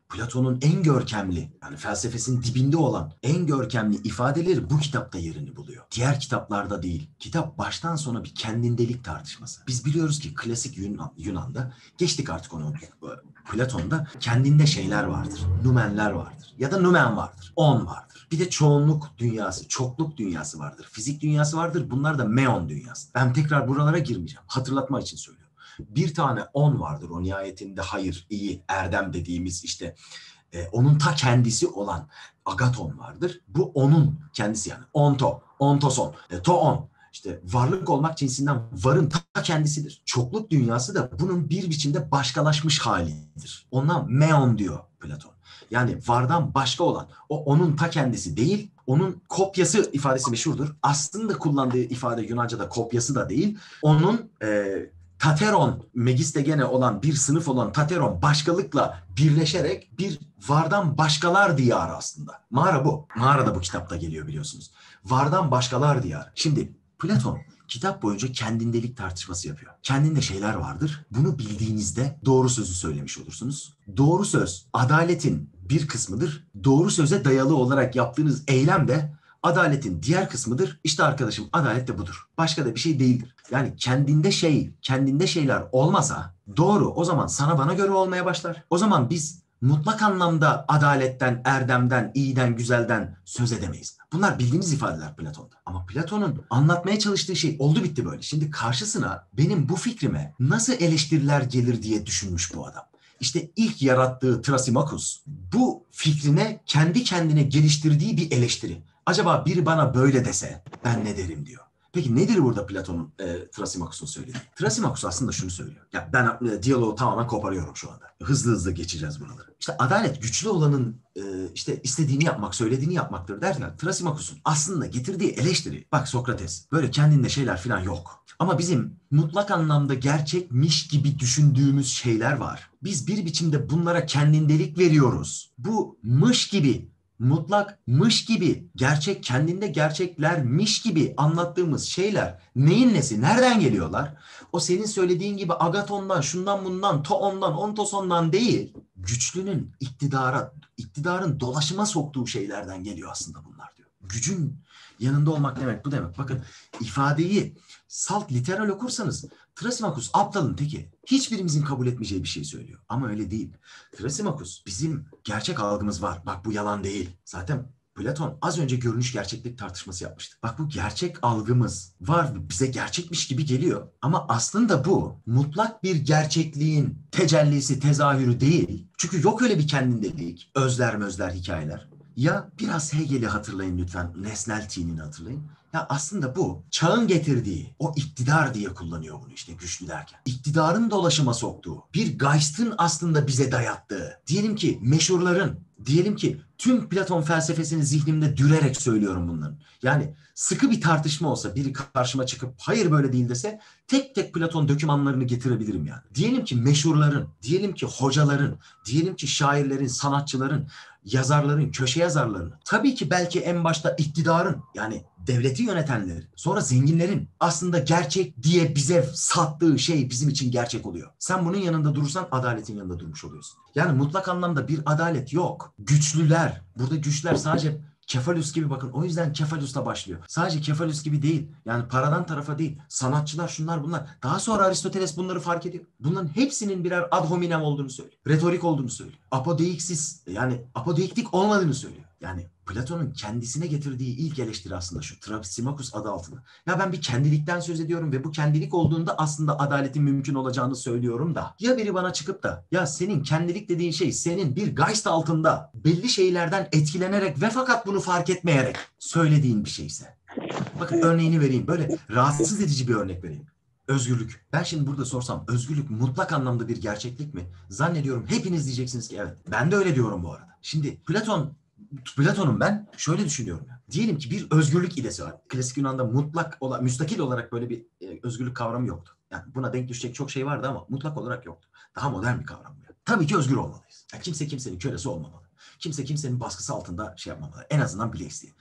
Platon'un en görkemli, yani felsefesinin dibinde olan en görkemli ifadeleri bu kitapta yerini buluyor. Diğer kitaplarda değil. Kitap baştan sona bir kendindelik tartışması. Biz biliyoruz ki klasik Yunan, Yunan'da, geçtik artık onu, Platon'da kendinde şeyler vardır. Numenler vardır. Ya da numen vardır. On vardır. Bir de çoğunluk dünyası, çokluk dünyası vardır. Fizik dünyası vardır. Bunlar da meon dünyası. Ben tekrar buralara girmeyeceğim. Hatırlatma için söylüyorum. Bir tane on vardır o nihayetinde hayır, iyi, erdem dediğimiz işte e, onun ta kendisi olan agaton vardır. Bu onun kendisi yani. Onto, ontoson, e, toon. İşte varlık olmak cinsinden varın ta kendisidir. Çokluk dünyası da bunun bir biçimde başkalaşmış halidir. Ondan meon diyor Platon. Yani vardan başka olan, o onun ta kendisi değil, onun kopyası ifadesi meşhurdur. Aslında kullandığı ifade Yunanca'da kopyası da değil, onun e, Tateron, Megistogene olan bir sınıf olan Tateron başkalıkla birleşerek bir vardan başkalar diyarı aslında. Mağara bu. Mağara da bu kitapta geliyor biliyorsunuz. Vardan başkalar diyarı. Şimdi Platon kitap boyunca kendindelik tartışması yapıyor. Kendinde şeyler vardır. Bunu bildiğinizde doğru sözü söylemiş olursunuz. Doğru söz adaletin bir kısmıdır. Doğru söze dayalı olarak yaptığınız eylem de adaletin diğer kısmıdır. İşte arkadaşım adalet de budur. Başka da bir şey değildir. Yani kendinde şey, kendinde şeyler olmasa doğru o zaman sana bana göre olmaya başlar. O zaman biz mutlak anlamda adaletten, erdemden, iyiden, güzelden söz edemeyiz. Bunlar bildiğimiz ifadeler Platon'da. Ama Platon'un anlatmaya çalıştığı şey oldu bitti böyle. Şimdi karşısına benim bu fikrime nasıl eleştiriler gelir diye düşünmüş bu adam. İşte ilk yarattığı Thrasymachus bu fikrine kendi kendine geliştirdiği bir eleştiri. Acaba biri bana böyle dese ben ne derim diyor. Peki nedir burada Platon'un e, Thrasymachus'un söylediği? Thrasymachus aslında şunu söylüyor. Ya ben e, diyaloğu tamamen koparıyorum şu anda. Hızlı hızlı geçeceğiz buraları. İşte adalet güçlü olanın e, işte istediğini yapmak, söylediğini yapmaktır derken Thrasymachus'un aslında getirdiği eleştiri. Bak Sokrates böyle kendinde şeyler falan yok. Ama bizim mutlak anlamda gerçekmiş gibi düşündüğümüz şeyler var. Biz bir biçimde bunlara kendindelik veriyoruz. Bu mış gibi, mutlakmış gibi, gerçek kendinde gerçeklermiş gibi anlattığımız şeyler neyin nesi, nereden geliyorlar? O senin söylediğin gibi agatondan, şundan bundan, toondan, ontosondan değil, güçlünün iktidara, iktidarın dolaşıma soktuğu şeylerden geliyor aslında bunlar diyor. Gücün yanında olmak demek bu demek. Bakın ifadeyi salt literal okursanız Thrasymachus aptalın teki. Hiçbirimizin kabul etmeyeceği bir şey söylüyor. Ama öyle değil. Thrasymachus bizim gerçek algımız var. Bak bu yalan değil. Zaten Platon az önce görünüş gerçeklik tartışması yapmıştı. Bak bu gerçek algımız var. Bize gerçekmiş gibi geliyor. Ama aslında bu mutlak bir gerçekliğin tecellisi, tezahürü değil. Çünkü yok öyle bir kendindelik. Özler mözler hikayeler. Ya biraz Hegel'i hatırlayın lütfen. Nesnel tinini hatırlayın. Ya aslında bu çağın getirdiği o iktidar diye kullanıyor bunu işte güçlü derken. İktidarın dolaşıma soktuğu, bir Geist'in aslında bize dayattığı, diyelim ki meşhurların, diyelim ki tüm Platon felsefesini zihnimde dürerek söylüyorum bunların. Yani sıkı bir tartışma olsa biri karşıma çıkıp hayır böyle değil dese tek tek Platon dokümanlarını getirebilirim yani. Diyelim ki meşhurların, diyelim ki hocaların, diyelim ki şairlerin, sanatçıların, yazarların, köşe yazarlarının, tabii ki belki en başta iktidarın yani devleti yönetenlerin, sonra zenginlerin aslında gerçek diye bize sattığı şey bizim için gerçek oluyor. Sen bunun yanında durursan adaletin yanında durmuş oluyorsun. Yani mutlak anlamda bir adalet yok. Güçlüler, burada güçler sadece Kefalus gibi bakın. O yüzden Kefalus'ta başlıyor. Sadece Kefalus gibi değil. Yani paradan tarafa değil. Sanatçılar şunlar bunlar. Daha sonra Aristoteles bunları fark ediyor. Bunların hepsinin birer ad hominem olduğunu söylüyor. Retorik olduğunu söylüyor. Apodeixis yani apodeiktik olmadığını söylüyor. Yani Platon'un kendisine getirdiği ilk eleştiri aslında şu. Thrasymachus adı altında. Ya ben bir kendilikten söz ediyorum ve bu kendilik olduğunda aslında adaletin mümkün olacağını söylüyorum da. Ya biri bana çıkıp da ya senin kendilik dediğin şey senin bir Geist altında belli şeylerden etkilenerek ve fakat bunu fark etmeyerek söylediğin bir şeyse. Bakın örneğini vereyim. Böyle rahatsız edici bir örnek vereyim. Özgürlük. Ben şimdi burada sorsam özgürlük mutlak anlamda bir gerçeklik mi? Zannediyorum hepiniz diyeceksiniz ki evet. Ben de öyle diyorum bu arada. Şimdi Platon Platon'un ben şöyle düşünüyorum. Ya. Diyelim ki bir özgürlük idesi var. Klasik Yunan'da mutlak olarak, müstakil olarak böyle bir e, özgürlük kavramı yoktu. Yani buna denk düşecek çok şey vardı ama mutlak olarak yoktu. Daha modern bir kavram bu. Yani. Tabii ki özgür olmalıyız. Yani kimse kimsenin kölesi olmamalı. Kimse kimsenin baskısı altında şey yapmamalı. En azından bile isteye.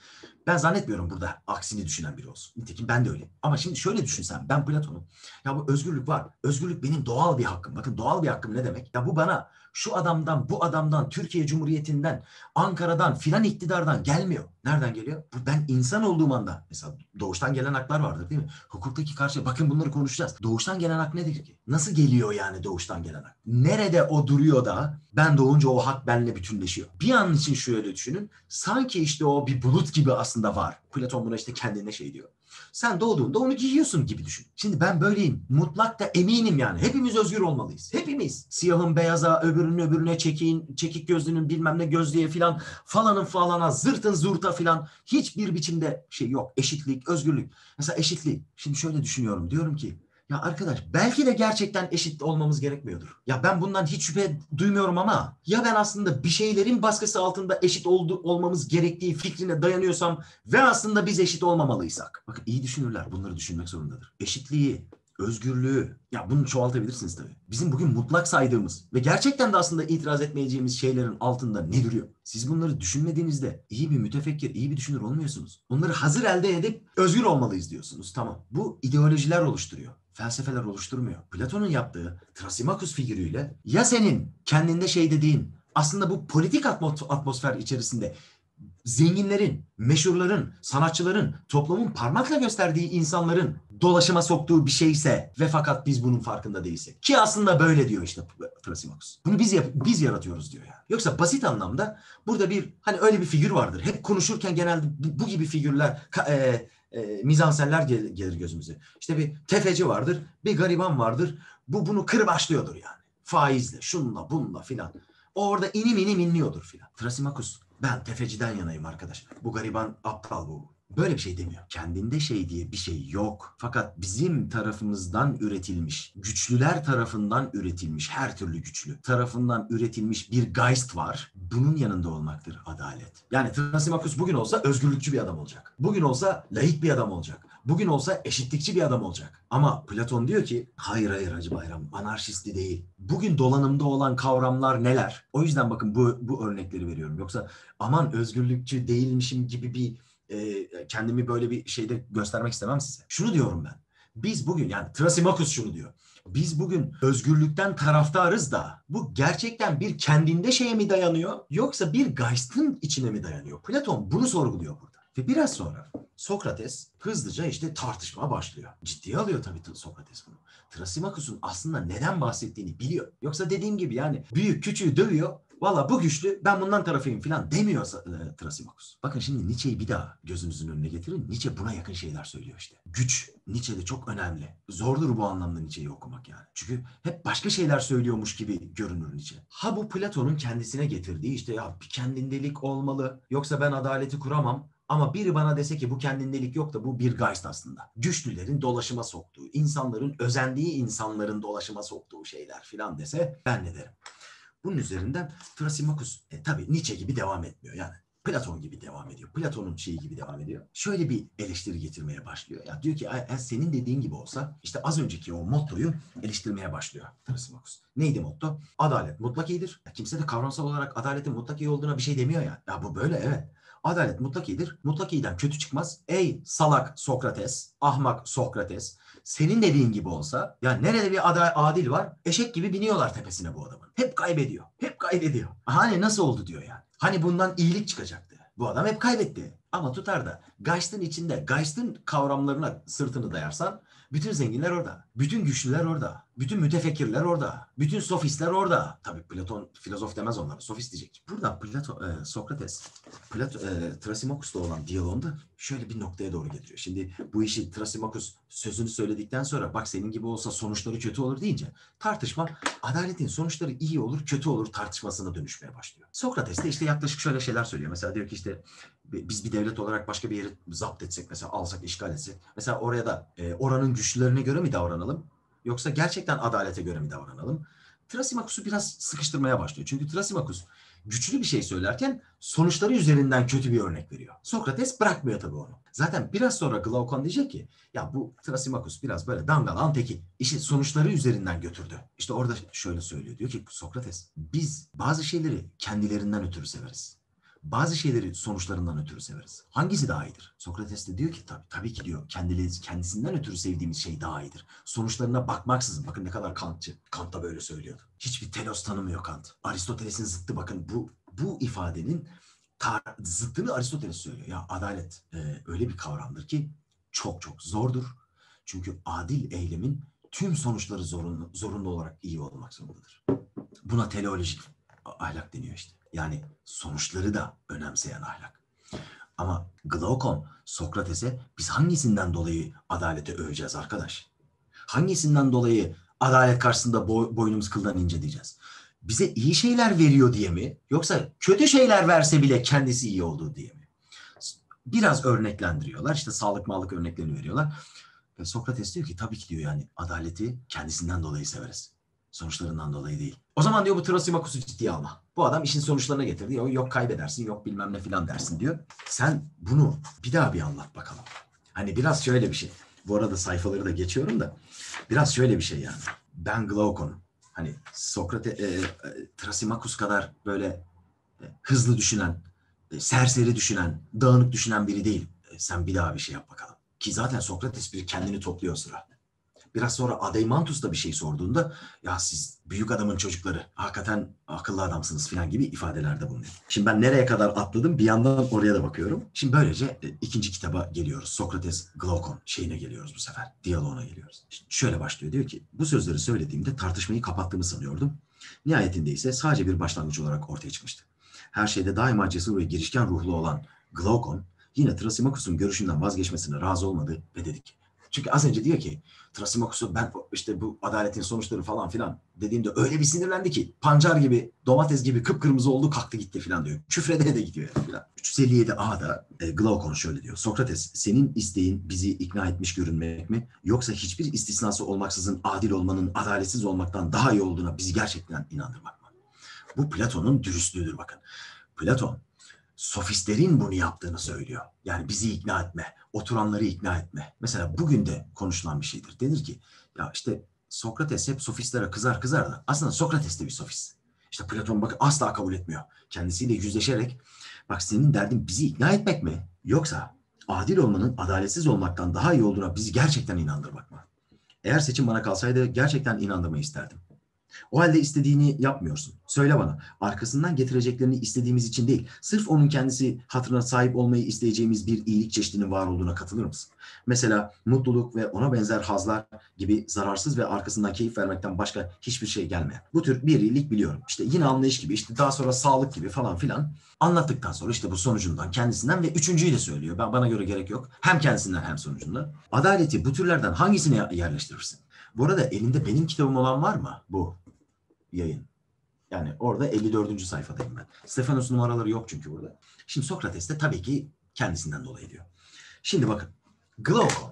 Ben zannetmiyorum burada aksini düşünen biri olsun. Nitekim ben de öyle. Ama şimdi şöyle düşünsem, ben Platon'um. Ya bu özgürlük var. Özgürlük benim doğal bir hakkım. Bakın doğal bir hakkım ne demek? Ya bu bana şu adamdan, bu adamdan, Türkiye Cumhuriyeti'nden, Ankara'dan, filan iktidardan gelmiyor. Nereden geliyor? Bu ben insan olduğum anda. Mesela doğuştan gelen haklar vardır değil mi? Hukuktaki karşı, bakın bunları konuşacağız. Doğuştan gelen hak nedir ki? Nasıl geliyor yani doğuştan gelen hak? Nerede o duruyor da ben doğunca o hak benimle bütünleşiyor? Bir an için şöyle düşünün. Sanki işte o bir bulut gibi aslında var. Platon buna işte kendine şey diyor. Sen doğduğunda onu giyiyorsun gibi düşün. Şimdi ben böyleyim. Mutlak da eminim yani. Hepimiz özgür olmalıyız. Hepimiz. Siyahın beyaza, öbürünün öbürüne, çekin, çekik gözlünün bilmem ne gözlüğe filan, falanın falana, zırtın zurta filan hiçbir biçimde şey yok. Eşitlik, özgürlük. Mesela eşitlik. Şimdi şöyle düşünüyorum. Diyorum ki ya arkadaş belki de gerçekten eşit olmamız gerekmiyordur. Ya ben bundan hiç şüphe duymuyorum ama ya ben aslında bir şeylerin baskısı altında eşit oldu, olmamız gerektiği fikrine dayanıyorsam ve aslında biz eşit olmamalıysak. Bakın iyi düşünürler bunları düşünmek zorundadır. Eşitliği, özgürlüğü, ya bunu çoğaltabilirsiniz tabii. Bizim bugün mutlak saydığımız ve gerçekten de aslında itiraz etmeyeceğimiz şeylerin altında ne duruyor? Siz bunları düşünmediğinizde iyi bir mütefekkir, iyi bir düşünür olmuyorsunuz. Onları hazır elde edip özgür olmalıyız diyorsunuz. Tamam. Bu ideolojiler oluşturuyor. Felsefeler oluşturmuyor. Platon'un yaptığı Thrasymachus figürüyle ya senin kendinde şey dediğin aslında bu politik atmosfer içerisinde zenginlerin, meşhurların, sanatçıların, toplumun parmakla gösterdiği insanların dolaşıma soktuğu bir şeyse ve fakat biz bunun farkında değilsek. Ki aslında böyle diyor işte Thrasymachus. Bunu biz yap- biz yaratıyoruz diyor yani. Yoksa basit anlamda burada bir hani öyle bir figür vardır. Hep konuşurken genelde bu, bu gibi figürler e, e, mizansenler gelir, gelir gözümüze. İşte bir tefeci vardır, bir gariban vardır. Bu bunu kırbaçlıyordur yani. Faizle, şunla, bununla filan. O orada inim inim inliyordur filan. Thrasymachus ben tefeciden yanayım arkadaş. Bu gariban aptal bu. Böyle bir şey demiyor. Kendinde şey diye bir şey yok. Fakat bizim tarafımızdan üretilmiş, güçlüler tarafından üretilmiş, her türlü güçlü tarafından üretilmiş bir Geist var. Bunun yanında olmaktır adalet. Yani Thrasymachus bugün olsa özgürlükçü bir adam olacak. Bugün olsa laik bir adam olacak. Bugün olsa eşitlikçi bir adam olacak. Ama Platon diyor ki hayır hayır Hacı Bayram anarşisti değil. Bugün dolanımda olan kavramlar neler? O yüzden bakın bu, bu örnekleri veriyorum. Yoksa aman özgürlükçü değilmişim gibi bir e, kendimi böyle bir şeyde göstermek istemem size. Şunu diyorum ben. Biz bugün yani Thrasymachus şunu diyor. Biz bugün özgürlükten taraftarız da bu gerçekten bir kendinde şeye mi dayanıyor yoksa bir Geist'in içine mi dayanıyor? Platon bunu sorguluyor burada. Ve biraz sonra Sokrates hızlıca işte tartışma başlıyor. Ciddiye alıyor tabii Sokrates bunu. Thrasymachus'un aslında neden bahsettiğini biliyor. Yoksa dediğim gibi yani büyük küçüğü dövüyor. Valla bu güçlü ben bundan tarafıyım falan demiyor e, Thrasymachus. Bakın şimdi Nietzsche'yi bir daha gözünüzün önüne getirin. Nietzsche buna yakın şeyler söylüyor işte. Güç Nietzsche'de çok önemli. Zordur bu anlamda Nietzsche'yi okumak yani. Çünkü hep başka şeyler söylüyormuş gibi görünür Nietzsche. Ha bu Platon'un kendisine getirdiği işte ya bir kendindelik olmalı. Yoksa ben adaleti kuramam. Ama biri bana dese ki bu kendindelik yok da bu bir Geist aslında. Güçlülerin dolaşıma soktuğu, insanların özendiği insanların dolaşıma soktuğu şeyler filan dese ben ne derim? Bunun üzerinden Thrasymachus e, tabii Nietzsche gibi devam etmiyor yani. Platon gibi devam ediyor. Platon'un şeyi gibi devam ediyor. Şöyle bir eleştiri getirmeye başlıyor. Ya diyor ki eğer senin dediğin gibi olsa işte az önceki o mottoyu eleştirmeye başlıyor Thrasymachus. Neydi motto? Adalet mutlak iyidir. Ya kimse de kavramsal olarak adaletin mutlak iyi olduğuna bir şey demiyor ya. Ya bu böyle evet. Adalet mutlak iyidir. Mutlak iyiden kötü çıkmaz. Ey salak Sokrates, ahmak Sokrates. Senin dediğin gibi olsa ya nerede bir ada- adil var? Eşek gibi biniyorlar tepesine bu adamın. Hep kaybediyor. Hep kaybediyor. Hani nasıl oldu diyor yani. Hani bundan iyilik çıkacaktı. Bu adam hep kaybetti. Ama tutar da Geist'in içinde, Geist'in kavramlarına sırtını dayarsan bütün zenginler orada. Bütün güçlüler orada. Bütün mütefekkirler orada. Bütün sofistler orada. Tabii Platon filozof demez onlara. Sofist diyecek. Burada Plato, e, Sokrates, Plato, e, Thrasymachus'la olan diyalogunda şöyle bir noktaya doğru getiriyor. Şimdi bu işi Thrasymachus sözünü söyledikten sonra bak senin gibi olsa sonuçları kötü olur deyince tartışma adaletin sonuçları iyi olur kötü olur tartışmasına dönüşmeye başlıyor. Sokrates de işte yaklaşık şöyle şeyler söylüyor. Mesela diyor ki işte biz bir devlet olarak başka bir yeri zapt etsek mesela alsak işgal etsek mesela oraya da e, oranın güçlülerine göre mi davranalım yoksa gerçekten adalete göre mi davranalım? Thrasymachus'u biraz sıkıştırmaya başlıyor. Çünkü Thrasymachus güçlü bir şey söylerken sonuçları üzerinden kötü bir örnek veriyor. Sokrates bırakmıyor tabii onu. Zaten biraz sonra Glaukon diyecek ki ya bu Thrasymachus biraz böyle dangalan teki. İşi sonuçları üzerinden götürdü. İşte orada şöyle söylüyor. Diyor ki Sokrates biz bazı şeyleri kendilerinden ötürü severiz. Bazı şeyleri sonuçlarından ötürü severiz. Hangisi daha iyidir? Sokrates de diyor ki tabii, tabii ki diyor kendiliği, kendisinden ötürü sevdiğimiz şey daha iyidir. Sonuçlarına bakmaksızın, bakın ne kadar Kantçı. Kant da böyle söylüyordu. Hiçbir telos tanımıyor Kant. Aristoteles'in zıttı, bakın bu bu ifadenin tar- zıttını Aristoteles söylüyor. Ya adalet e, öyle bir kavramdır ki çok çok zordur. Çünkü adil eylemin tüm sonuçları zorunlu, zorunlu olarak iyi olmak zorundadır. Buna teleolojik ahlak deniyor işte. Yani sonuçları da önemseyen ahlak. Ama Glaukon Sokrates'e biz hangisinden dolayı adaleti öveceğiz arkadaş? Hangisinden dolayı adalet karşısında boy, boynumuz kıldan ince diyeceğiz? Bize iyi şeyler veriyor diye mi? Yoksa kötü şeyler verse bile kendisi iyi olduğu diye mi? Biraz örneklendiriyorlar. İşte sağlık mağlık örneklerini veriyorlar. Ve Sokrates diyor ki tabii ki diyor yani adaleti kendisinden dolayı severiz. Sonuçlarından dolayı değil. O zaman diyor bu Thrasymachus'u ciddiye alma. Bu adam işin sonuçlarına getirdi. Yok, yok kaybedersin, yok bilmem ne filan dersin diyor. Sen bunu bir daha bir anlat bakalım. Hani biraz şöyle bir şey. Bu arada sayfaları da geçiyorum da. Biraz şöyle bir şey yani. Ben Glaukon'um. Hani Sokrates, e, e, Thrasymachus kadar böyle e, hızlı düşünen, e, serseri düşünen, dağınık düşünen biri değil. E, sen bir daha bir şey yap bakalım. Ki zaten Sokrates bir kendini topluyor o sıra. Biraz sonra Adeimantus da bir şey sorduğunda ya siz büyük adamın çocukları hakikaten akıllı adamsınız falan gibi ifadelerde bulunuyor. Şimdi ben nereye kadar atladım bir yandan oraya da bakıyorum. Şimdi böylece e, ikinci kitaba geliyoruz. Sokrates Glaukon şeyine geliyoruz bu sefer. Diyaloğuna geliyoruz. Şimdi şöyle başlıyor, diyor ki bu sözleri söylediğimde tartışmayı kapattığımı sanıyordum. Nihayetinde ise sadece bir başlangıç olarak ortaya çıkmıştı. Her şeyde daima cesur ve girişken ruhlu olan Glaukon yine Thrasymachus'un görüşünden vazgeçmesine razı olmadı ve dedi ki, çünkü az önce diyor ki Thrasymachus'u ben işte bu adaletin sonuçları falan filan dediğimde öyle bir sinirlendi ki pancar gibi, domates gibi kıpkırmızı oldu, kalktı gitti filan diyor. Küfrede de gidiyor yani filan. üç yüz elli yedi A'da e, Glaukon şöyle diyor. Sokrates, senin isteğin bizi ikna etmiş görünmek mi? Yoksa hiçbir istisnası olmaksızın adil olmanın adaletsiz olmaktan daha iyi olduğuna bizi gerçekten inandırmak mı? Bu Platon'un dürüstlüğüdür bakın. Platon sofistlerin bunu yaptığını söylüyor. Yani bizi ikna etme, oturanları ikna etme. Mesela bugün de konuşulan bir şeydir. Denir ki ya işte Sokrates hep sofistlere kızar kızar da aslında Sokrates de bir sofist. İşte Platon bak asla kabul etmiyor. Kendisiyle yüzleşerek bak senin derdin bizi ikna etmek mi? Yoksa adil olmanın adaletsiz olmaktan daha iyi olduğuna bizi gerçekten inandırmak mı? Eğer seçim bana kalsaydı gerçekten inandırmayı isterdim. O halde istediğini yapmıyorsun. Söyle bana, arkasından getireceklerini istediğimiz için değil, sırf onun kendisi hatırına sahip olmayı isteyeceğimiz bir iyilik çeşidinin var olduğuna katılır mısın? Mesela mutluluk ve ona benzer hazlar gibi zararsız ve arkasından keyif vermekten başka hiçbir şey gelmeyen. Bu tür bir iyilik biliyorum. İşte yine anlayış gibi, işte daha sonra sağlık gibi falan filan. Anlattıktan sonra işte bu sonucundan, kendisinden ve üçüncüyü de söylüyor. Ben, bana göre gerek yok. Hem kendisinden hem sonucundan. Adaleti bu türlerden hangisine yerleştirirsin? Bu arada elinde benim kitabım olan var mı? Bu yayın. Yani orada elli dördüncü sayfadayım ben. Stefanos numaraları yok çünkü burada. Şimdi Sokrates de tabii ki kendisinden dolayı diyor. Şimdi bakın. Glaukon.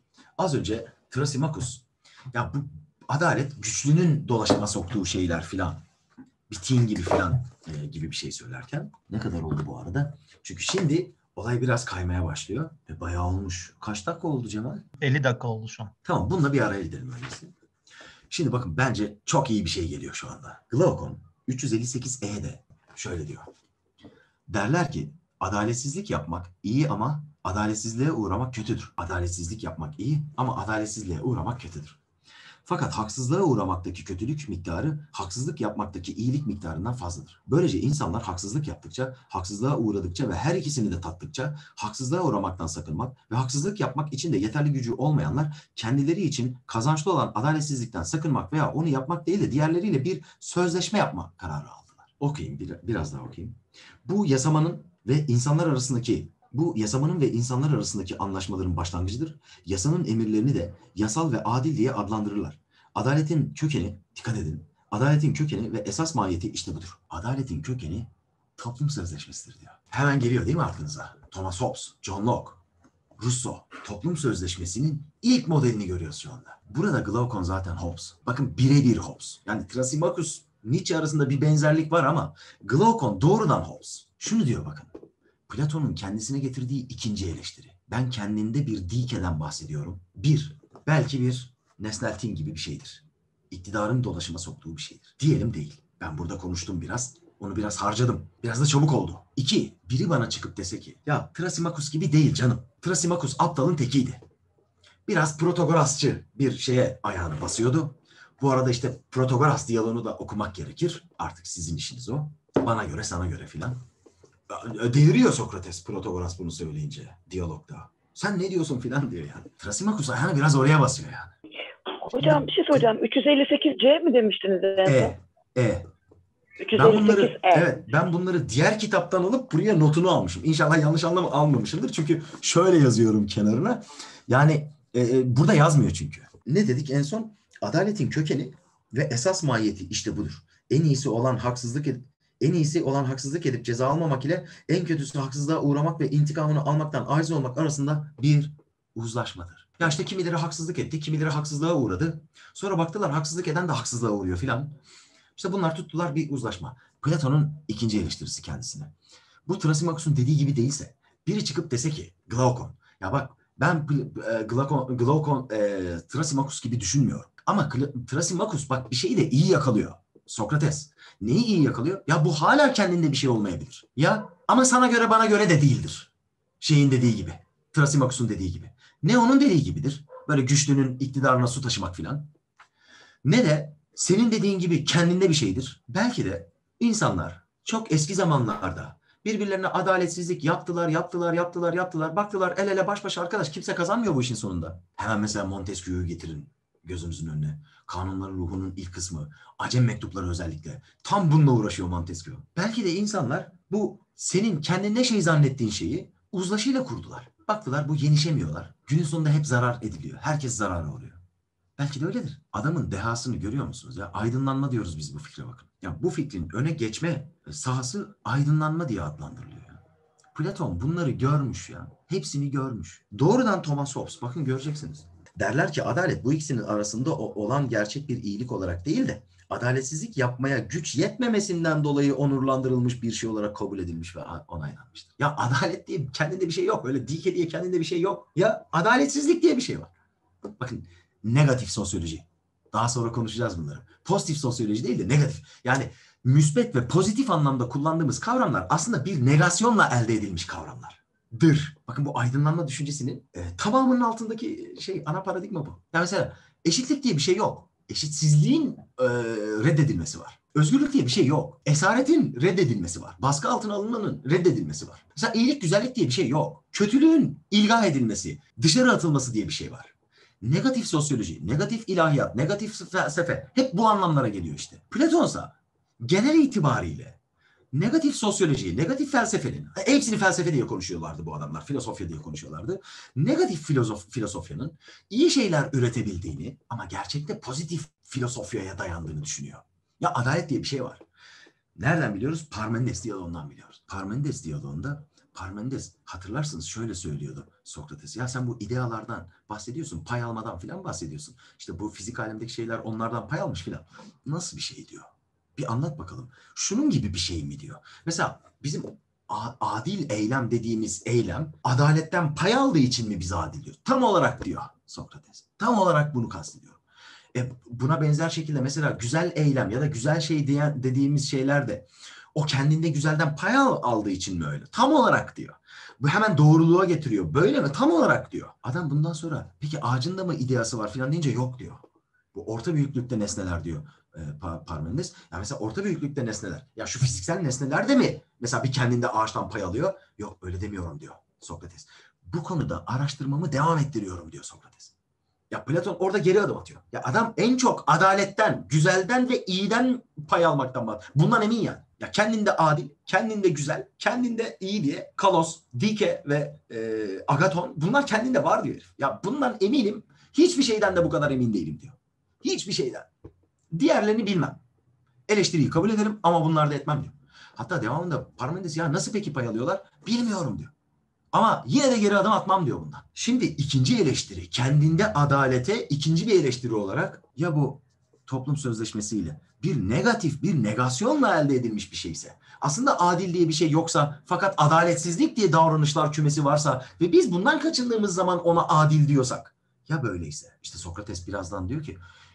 Az önce Thrasymachus. Ya bu adalet güçlünün dolaşıma soktuğu şeyler filan. Bitin gibi filan e, gibi bir şey söylerken. Ne kadar oldu bu arada? Çünkü şimdi olay biraz kaymaya başlıyor. E, bayağı olmuş. Kaç dakika oldu Cemal? elli dakika oldu şu an. Tamam, bununla bir araya gidelim öyleyse. Şimdi bakın bence çok iyi bir şey geliyor şu anda. Glaukon üç yüz elli sekiz E'de şöyle diyor. Derler ki adaletsizlik yapmak iyi ama adaletsizliğe uğramak kötüdür. Adaletsizlik yapmak iyi ama adaletsizliğe uğramak kötüdür. Fakat haksızlığa uğramaktaki kötülük miktarı haksızlık yapmaktaki iyilik miktarından fazladır. Böylece insanlar haksızlık yaptıkça, haksızlığa uğradıkça ve her ikisini de tattıkça haksızlığa uğramaktan sakınmak ve haksızlık yapmak için de yeterli gücü olmayanlar kendileri için kazançlı olan adaletsizlikten sakınmak veya onu yapmak değil de diğerleriyle bir sözleşme yapma kararı aldılar. Okuyayım, biraz daha okuyayım. Bu yasamanın ve insanlar arasındaki Bu yasamanın ve insanlar arasındaki anlaşmaların başlangıcıdır. Yasanın emirlerini de yasal ve adil diye adlandırırlar. Adaletin kökeni, dikkat edin, adaletin kökeni ve esas mahiyeti işte budur. Adaletin kökeni toplum sözleşmesidir diyor. Hemen geliyor değil mi aklınıza? Thomas Hobbes, John Locke, Rousseau, toplum sözleşmesinin ilk modelini görüyoruz şu anda. Burada Glaukon zaten Hobbes. Bakın birebir Hobbes. Yani Thrasymachus, Nietzsche arasında bir benzerlik var ama Glaukon doğrudan Hobbes. Şunu diyor bakın. Platon'un kendisine getirdiği ikinci eleştiri. Ben kendinde bir dikeden bahsediyorum. Bir, belki bir nesnel tin gibi bir şeydir. İktidarın dolaşıma soktuğu bir şeydir. Diyelim değil. Ben burada konuştum biraz. Onu biraz harcadım. Biraz da çabuk oldu. İki, biri bana çıkıp dese ki ya Thrasymachus gibi değil canım. Thrasymachus aptalın tekiydi. Biraz Protagorasçı bir şeye ayağını basıyordu. Bu arada işte Protagoras diyaloğunu da okumak gerekir. Artık sizin işiniz o. Bana göre sana göre filan. Deliriyor Sokrates Protagoras bunu söyleyince diyalogda. Sen ne diyorsun filan diyor yani. Thrasymachus ayağını biraz oraya basıyor yani. Hocam bir şey soracağım. üç yüz elli sekiz C mi demiştiniz en son? E, E. üç yüz elli sekiz Ben bunları, E. evet, ben bunları diğer kitaptan alıp buraya notunu almışım. İnşallah yanlış anlam almamışımdır. Çünkü şöyle yazıyorum kenarına. Yani e, burada yazmıyor çünkü. Ne dedik en son? Adaletin kökeni ve esas mahiyeti işte budur. En iyisi olan haksızlık edip en iyisi olan haksızlık edip ceza almamak ile en kötüsü haksızlığa uğramak ve intikamını almaktan aciz olmak arasında bir uzlaşmadır. Ya işte kimileri haksızlık etti, kimileri haksızlığa uğradı. Sonra baktılar haksızlık eden de haksızlığa uğruyor filan. İşte bunlar tuttular bir uzlaşma. Platon'un ikinci eleştirisi kendisine. Bu Thrasymachus'un dediği gibi değilse biri çıkıp dese ki Glaukon, ya bak ben e, Glaukon, Glaukon e, Thrasymachus gibi düşünmüyorum. Ama Thrasymachus bak bir şeyi de iyi yakalıyor. Sokrates. Neyi iyi yakalıyor? Ya bu hala kendinde bir şey olmayabilir. Ya ama sana göre bana göre de değildir. Şeyin dediği gibi. Thrasymachus'un dediği gibi. Ne onun dediği gibidir. Böyle güçlünün iktidarına su taşımak filan. Ne de senin dediğin gibi kendinde bir şeydir. Belki de insanlar çok eski zamanlarda birbirlerine adaletsizlik yaptılar, yaptılar, yaptılar, yaptılar. Baktılar el ele baş başa arkadaş kimse kazanmıyor bu işin sonunda. Hemen mesela Montesquieu'yu getirin gözümüzün önüne. Kanunların ruhunun ilk kısmı. Acem mektupları özellikle. Tam bununla uğraşıyor Montesquieu. Belki de insanlar bu senin kendinde şey zannettiğin şeyi uzlaşıyla kurdular. Baktılar bu yenişemiyorlar. Günün sonunda hep zarar ediliyor. Herkes zarara uğruyor. Belki de öyledir. Adamın dehasını görüyor musunuz ya? Aydınlanma diyoruz biz bu fikre bakın. Ya bu fikrin öne geçme sahası aydınlanma diye adlandırılıyor. Ya. Platon bunları görmüş ya. Hepsini görmüş. Doğrudan Thomas Hobbes bakın göreceksiniz. Derler ki adalet bu ikisinin arasında olan gerçek bir iyilik olarak değil de adaletsizlik yapmaya güç yetmemesinden dolayı onurlandırılmış bir şey olarak kabul edilmiş ve onaylanmıştır. Ya adalet diye kendinde bir şey yok. Öyle dike diye kendinde bir şey yok. Ya adaletsizlik diye bir şey var. Bakın negatif sosyoloji. Daha sonra konuşacağız bunları. Pozitif sosyoloji değil de negatif. Yani müsbet ve pozitif anlamda kullandığımız kavramlar aslında bir negasyonla elde edilmiş kavramlardır. Bakın bu aydınlanma düşüncesinin e, tamamının altındaki şey ana paradigma bu. Yani mesela eşitlik diye bir şey yok. Eşitsizliğin e, reddedilmesi var. Özgürlük diye bir şey yok. Esaretin reddedilmesi var. Baskı altına alınmanın reddedilmesi var. Mesela iyilik, güzellik diye bir şey yok. Kötülüğün ilgah edilmesi, dışarı atılması diye bir şey var. Negatif sosyoloji, negatif ilahiyat, negatif felsefe hep bu anlamlara geliyor işte. Platonsa genel itibariyle negatif sosyoloji, negatif felsefenin, hepsini felsefe diye konuşuyorlardı bu adamlar, filozofya diye konuşuyorlardı. Negatif filozof, filozofyanın iyi şeyler üretebildiğini ama gerçekte pozitif filozofyaya dayandığını düşünüyor. Ya adalet diye bir şey var. Nereden biliyoruz? Parmenides diyaloğundan biliyoruz. Parmenides diyaloğunda Parmenides hatırlarsınız şöyle söylüyordu Sokrates. Ya sen bu idealardan bahsediyorsun, pay almadan filan bahsediyorsun. İşte bu fizik alemdeki şeyler onlardan pay almış filan. Nasıl bir şey diyor? Bir anlat bakalım. Şunun gibi bir şey mi diyor. Mesela bizim adil eylem dediğimiz eylem adaletten pay aldığı için mi biz adil diyoruz? Tam olarak diyor Sokrates. Tam olarak bunu kastediyor. E, buna benzer şekilde mesela güzel eylem ya da güzel şey diyen, dediğimiz şeyler de o kendinde güzelden pay aldığı için mi öyle? Tam olarak diyor. Bu hemen doğruluğa getiriyor. Böyle mi? Tam olarak diyor. Adam bundan sonra peki ağacında mı ideası var filan deyince yok diyor. Bu orta büyüklükte nesneler diyor e, Parmenides. Ya mesela orta büyüklükte nesneler. Ya şu fiziksel nesneler de mi mesela bir kendinde ağaçtan pay alıyor? Yok öyle demiyorum diyor Sokrates. Bu konuda araştırmamı devam ettiriyorum diyor Sokrates. Ya Platon orada geri adım atıyor. Ya adam en çok adaletten, güzelden ve iyiden pay almaktan bahsediyor. Bundan emin yani. Ya kendinde adil, kendinde güzel, kendinde iyi diye Kalos, Dike ve e, Agaton bunlar kendinde var diyor herif. Ya bundan eminim. Hiçbir şeyden de bu kadar emin değilim diyor. Hiçbir şeyden. Diğerlerini bilmem. Eleştiriyi kabul ederim ama bunlar da etmem diyor. Hatta devamında Parmenides ya nasıl peki pay alıyorlar? Bilmiyorum diyor. Ama yine de geri adım atmam diyor bundan. Şimdi ikinci eleştiri kendinde adalete ikinci bir eleştiri olarak ya bu toplum sözleşmesiyle bir negatif bir negasyonla elde edilmiş bir şeyse aslında adil diye bir şey yoksa fakat adaletsizlik diye davranışlar kümesi varsa ve biz bundan kaçındığımız zaman ona adil diyorsak ya böyleyse işte Sokrates birazdan diyor ki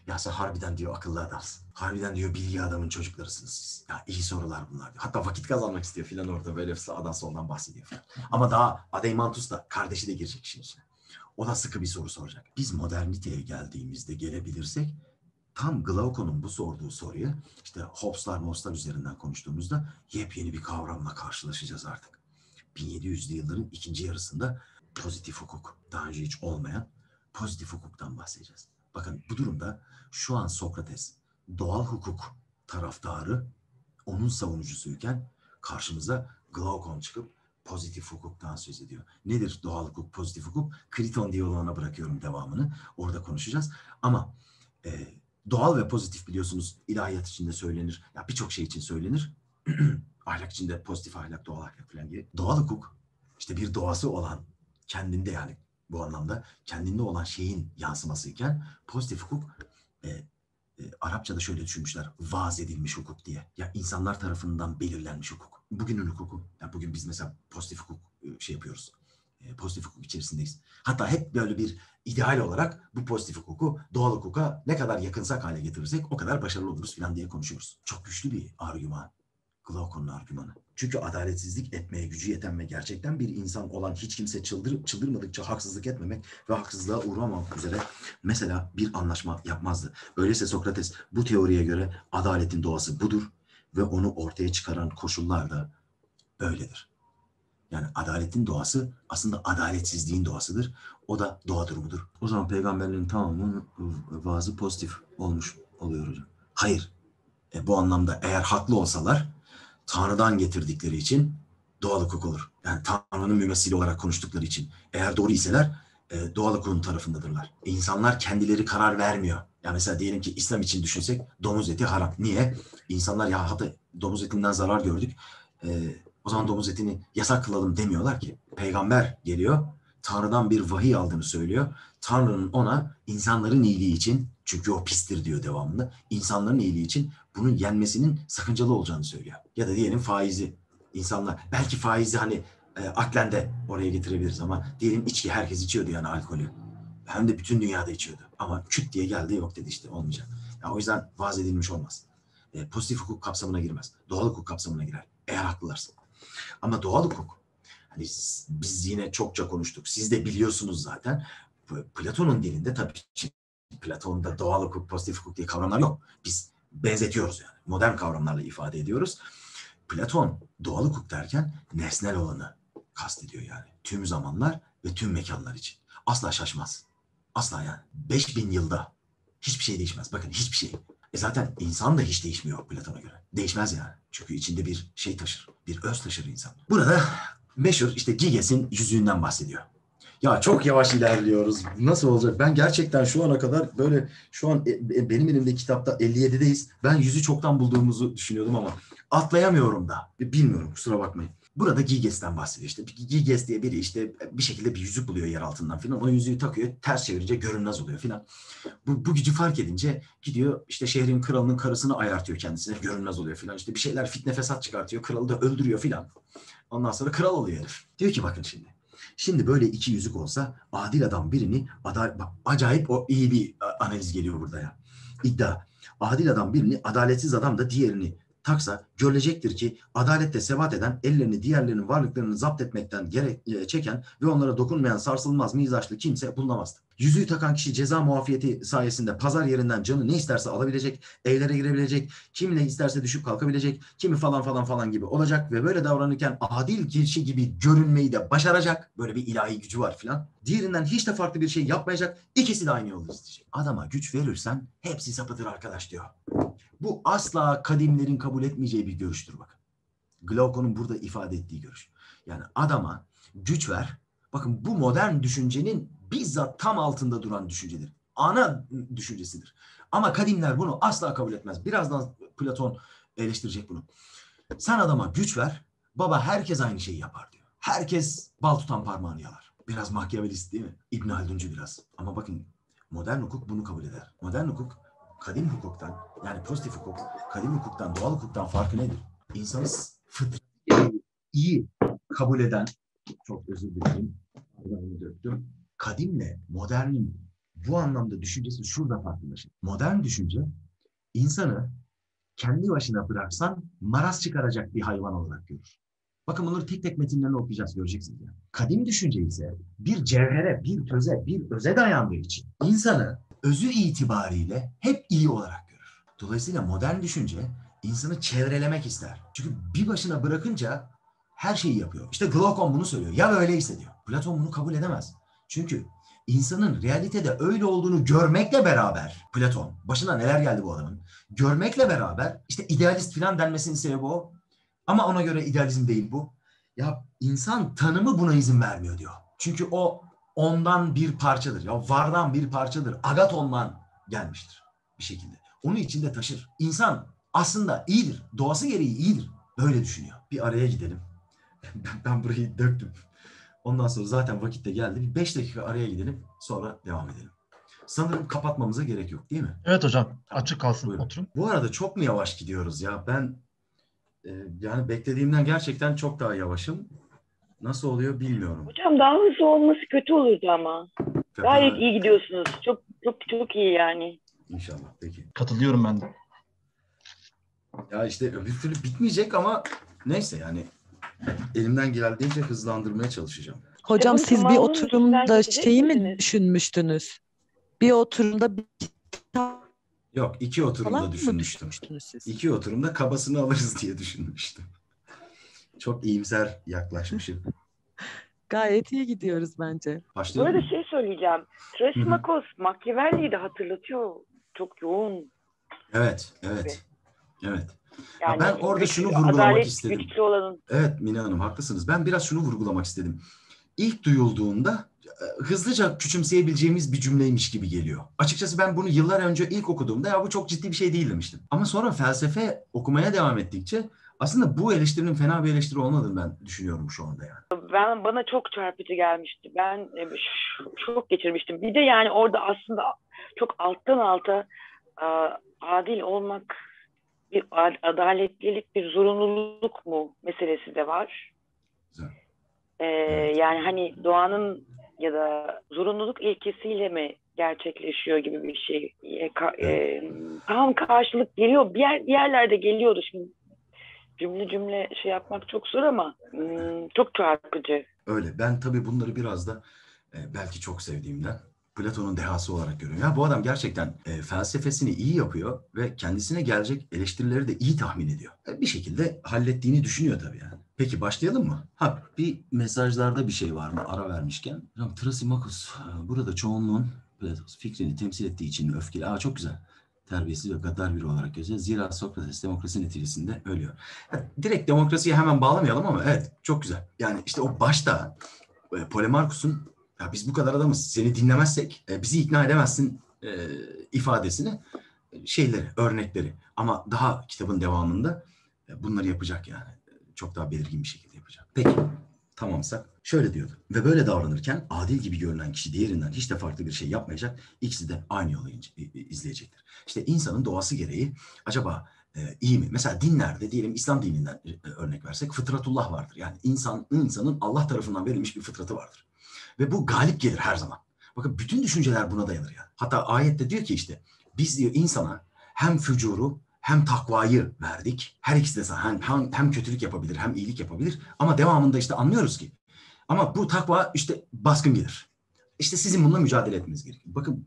Ya sen harbiden diyor akıllı adamsın. Harbiden diyor bilgi adamın çocuklarısınız siz. Ya iyi sorular bunlar diyor. Hatta vakit kazanmak istiyor filan orada böyle sağdan soldan bahsediyor filan. Ama daha Adeymantus da kardeşi de girecek işin içine. O da sıkı bir soru soracak. Biz moderniteye geldiğimizde gelebilirsek tam Glaukon'un bu sorduğu soruyu işte Hobbes'lar, Mobbes'lar üzerinden konuştuğumuzda yepyeni bir kavramla karşılaşacağız artık. bin yedi yüzlü yılların ikinci yarısında pozitif hukuk, daha önce hiç olmayan pozitif hukuktan bahsedeceğiz. Bakın bu durumda şu an Sokrates doğal hukuk taraftarı, onun savunucusuyken karşımıza Glaukon çıkıp pozitif hukuktan söz ediyor. Nedir doğal hukuk, pozitif hukuk? Kriton diyaloğuna bırakıyorum devamını. Orada konuşacağız. Ama e, doğal ve pozitif biliyorsunuz ilahiyat içinde söylenir. Ya birçok şey için söylenir. Ahlak içinde pozitif ahlak, doğal ahlak falan gibi. Doğal hukuk işte bir doğası olan kendinde yani bu anlamda kendinde olan şeyin yansımasıyken pozitif hukuk e, e, Arapçada şöyle düşünmüşler. Vaz edilmiş hukuk diye. Ya insanlar tarafından belirlenmiş hukuk. Bugünün hukuku. Ya bugün biz mesela pozitif hukuk e, şey yapıyoruz. E, pozitif hukuk içerisindeyiz. Hatta hep böyle bir ideal olarak bu pozitif hukuku doğal hukuka ne kadar yakınsak hale getirirsek o kadar başarılı oluruz falan diye konuşuyoruz. Çok güçlü bir argüman. Glaukon'un argümanı. Çünkü adaletsizlik etmeye gücü yeten ve gerçekten bir insan olan hiç kimse çıldır, çıldırmadıkça haksızlık etmemek ve haksızlığa uğramamak üzere mesela bir anlaşma yapmazdı. Öyleyse Sokrates bu teoriye göre adaletin doğası budur ve onu ortaya çıkaran koşullar da böyledir. Yani adaletin doğası aslında adaletsizliğin doğasıdır. O da doğa durumudur. O zaman peygamberlerin tamamının vaazı pozitif olmuş oluyor hocam. Hayır. E, bu anlamda eğer haklı olsalar Tanrı'dan getirdikleri için doğal hukuk olur. Yani Tanrı'nın mümessili olarak konuştukları için. Eğer doğru iseler e, doğal hukukun tarafındadırlar. E, insanlar kendileri karar vermiyor. Yani mesela diyelim ki İslam için düşünsek domuz eti haram. Niye? İnsanlar ya hatta domuz etinden zarar gördük. E, o zaman domuz etini yasak kılalım demiyorlar ki. Peygamber geliyor. Tanrı'dan bir vahiy aldığını söylüyor. Tanrı'nın ona insanların iyiliği için, çünkü o pistir diyor devamında, insanların iyiliği için bunun yenmesinin sakıncalı olacağını söylüyor. Ya da diyelim faizi. İnsanlar belki faizi hani e, aklen de oraya getirebiliriz ama diyelim içki herkes içiyordu yani alkolü. Hem de bütün dünyada içiyordu. Ama küt diye geldi yok dedi işte olmayacak. Yani o yüzden vaaz edilmiş olmaz. E, pozitif hukuk kapsamına girmez. Doğal hukuk kapsamına girer. Eğer haklılarsa. Ama doğal hukuk hani biz yine çokça konuştuk. Siz de biliyorsunuz zaten. Platon'un dilinde tabii ki Platon'da doğal hukuk, pozitif hukuk diye kavramlar yok. Biz benzetiyoruz yani. Modern kavramlarla ifade ediyoruz. Platon doğal hukuk derken nesnel olanı kastediyor yani. Tüm zamanlar ve tüm mekanlar için. Asla şaşmaz. Asla yani. beş bin yılda hiçbir şey değişmez. Bakın hiçbir şey. E zaten insan da hiç değişmiyor Platon'a göre. Değişmez yani. Çünkü içinde bir şey taşır. Bir öz taşır insan. Burada meşhur işte Giges'in yüzüğünden bahsediyor. Ya çok yavaş ilerliyoruz. Nasıl olacak? Ben gerçekten şu ana kadar böyle şu an e, benim elimde kitapta elli yedideyiz. Ben yüzü çoktan bulduğumuzu düşünüyordum ama atlayamıyorum da. Bilmiyorum kusura bakmayın. Burada Giges'ten bahsediyor işte. Giges diye biri işte bir şekilde bir yüzük buluyor yer altından filan. O yüzüğü takıyor. Ters çevirince görünmez oluyor filan. Bu, bu gücü fark edince gidiyor işte şehrin kralının karısını ayartıyor kendisine. Görünmez oluyor filan. İşte bir şeyler fitne fesat çıkartıyor. Kralı da öldürüyor filan. Ondan sonra kral oluyor herif. Diyor ki bakın şimdi. Şimdi böyle iki yüzük olsa adil adam birini adal bak, acayip o iyi bir analiz geliyor burada ya. İddia. Adil adam birini, adaletsiz adam da diğerini taksa görülecektir ki adalette sebat eden, ellerini diğerlerinin varlıklarını zapt etmekten gerek çeken ve onlara dokunmayan sarsılmaz mizaçlı kimse bulunamazdı. Yüzüğü takan kişi ceza muafiyeti sayesinde pazar yerinden canı ne isterse alabilecek, evlere girebilecek, kim ne isterse düşüp kalkabilecek, kimi falan falan falan gibi olacak ve böyle davranırken adil kişi gibi görünmeyi de başaracak. Böyle bir ilahi gücü var filan. Diğerinden hiç de farklı bir şey yapmayacak. İkisi de aynı yolu isteyecek. Adama güç verirsen hepsi sapıtır arkadaş diyor. Bu asla kadimlerin kabul etmeyeceği bir görüştür bakın. Glaukon'un burada ifade ettiği görüş. Yani adama güç ver. Bakın bu modern düşüncenin bizzat tam altında duran düşüncedir. Ana düşüncesidir. Ama kadimler bunu asla kabul etmez. Birazdan Platon eleştirecek bunu. Sen adama güç ver. Baba herkes aynı şeyi yapar diyor. Herkes bal tutan parmağını yalar. Biraz Machiavellist değil mi? İbn Halduncu biraz. Ama bakın modern hukuk bunu kabul eder. Modern hukuk kadim hukuktan yani pozitif hukuk, kadim hukuktan, doğal hukuktan farkı nedir? İnsanı fıtrat iyi kabul eden, çok özür dilerim, döktüm. Kadimle modernin bu anlamda düşüncesi şurada farklılaşır. Modern düşünce insanı kendi başına bıraksan maraz çıkaracak bir hayvan olarak görür. Bakın bunları tek tek metinlerini okuyacağız, göreceksiniz. Yani. Kadim düşünce ise bir cevhere, bir töze, bir öze dayandığı için insanı özü itibariyle hep iyi olarak görür. Dolayısıyla modern düşünce insanı çevrelemek ister. Çünkü bir başına bırakınca her şeyi yapıyor. İşte Glaucon bunu söylüyor. Ya öyleyse diyor. Platon bunu kabul edemez. Çünkü insanın realitede öyle olduğunu görmekle beraber, Platon, başına neler geldi bu adamın, görmekle beraber işte idealist falan denmesinin sebebi o. Ama ona göre idealizm değil bu. Ya insan tanımı buna izin vermiyor diyor. Çünkü o ondan bir parçadır. Ya vardan bir parçadır. Agaton'dan gelmiştir bir şekilde. Onu içinde taşır. İnsan aslında iyidir. Doğası gereği iyidir. Böyle düşünüyor. Bir araya gidelim. Ben burayı döktüm. Ondan sonra zaten vakit de geldi. Bir beş dakika araya gidelim. Sonra devam edelim. Sanırım kapatmamıza gerek yok değil mi? Evet hocam. Tamam. Açık kalsın. Buyurun. Oturun. Bu arada çok mu yavaş gidiyoruz ya? Ben e, yani beklediğimden gerçekten çok daha yavaşım. Nasıl oluyor bilmiyorum. Hocam daha hızlı olması kötü olurdu ama. Gayet iyi gidiyorsunuz. Çok çok çok iyi yani. İnşallah. Peki. Katılıyorum ben de. Ya işte öbür türlü bitmeyecek ama neyse yani elimden geldiğince hızlandırmaya çalışacağım. Hocam Kitabın siz bir tamamının oturumda üstünden geçecek şeyi mi misiniz? düşünmüştünüz? Bir oturumda bir kitap Yok, iki falan oturumda mı düşünmüştüm. düşünmüştünüz siz? İki oturumda kabasını alırız diye düşünmüştüm. Çok iyimser yaklaşmışım. Gayet iyi gidiyoruz bence. Bu Başlayalım arada mı? şey söyleyeceğim. Thrasymachos Machiavelli'yi de hatırlatıyor. Çok yoğun. Evet, evet. Evet. Ya Yani ben orada güç- şunu vurgulamak adalet istedim. güçlü olanın. Evet Mine Hanım haklısınız. Ben biraz şunu vurgulamak istedim. İlk duyulduğunda e, hızlıca küçümseyebileceğimiz bir cümleymiş gibi geliyor. Açıkçası ben bunu yıllar önce ilk okuduğumda ya bu çok ciddi bir şey değil demiştim. Ama sonra felsefe okumaya devam ettikçe aslında bu eleştirinin fena bir eleştiri olmadığını ben düşünüyorum şu anda yani. Ben bana çok çarpıcı gelmişti. Ben e, ş- şok geçirmiştim. Bir de yani orada aslında çok alttan alta e, adil olmak bir ad- adaletlilik bir zorunluluk mu meselesi de var. Güzel. E, Evet. Yani hani doğanın ya da zorunluluk ilkesiyle mi gerçekleşiyor gibi bir şey. E, ka- e, tam karşılık geliyor. Bir, yer, bir yerlerde geliyordu şimdi. Cümle cümle şey yapmak çok zor ama hmm, çok çarpıcı. Öyle. Ben tabii bunları biraz da e, belki çok sevdiğimden Platon'un dehası olarak görüyorum. Ya bu adam gerçekten e, felsefesini iyi yapıyor ve kendisine gelecek eleştirileri de iyi tahmin ediyor. E, bir şekilde hallettiğini düşünüyor tabii yani. Peki başlayalım mı? Ha bir mesajlarda bir şey var mı ara vermişken? Hocam Thrasymachos e, burada çoğunluğun Platon fikrini temsil ettiği için öfkeli. Aa çok güzel. Terbiyesiz ve gaddar biri olarak gözüyor. Zira Sokrates demokrasi neticesinde ölüyor. Ya, direkt demokrasiye hemen bağlamayalım ama evet çok güzel. Yani işte o başta e, Polemarkus'un ya biz bu kadar adamız seni dinlemezsek e, bizi ikna edemezsin e, ifadesini e, şeyleri, örnekleri ama daha kitabın devamında e, bunları yapacak yani. E, Çok daha belirgin bir şekilde yapacak. Peki tamamsak şöyle diyordu. Ve böyle davranırken adil gibi görünen kişi diğerinden hiç de farklı bir şey yapmayacak. İkisi de aynı yolu izleyecektir. İşte insanın doğası gereği acaba e, iyi mi? Mesela dinlerde diyelim İslam dininden e, örnek versek fıtratullah vardır. Yani insan insanın Allah tarafından verilmiş bir fıtratı vardır. Ve bu galip gelir her zaman. Bakın bütün düşünceler buna dayanır yani. Hatta ayette diyor ki işte biz diyor insana hem fücuru hem takvayı verdik. Her ikisi de hem, hem, hem kötülük yapabilir hem iyilik yapabilir. Ama devamında işte anlıyoruz ki ama bu takva işte baskın gelir. İşte sizin bununla mücadele etmeniz gerekiyor. Bakın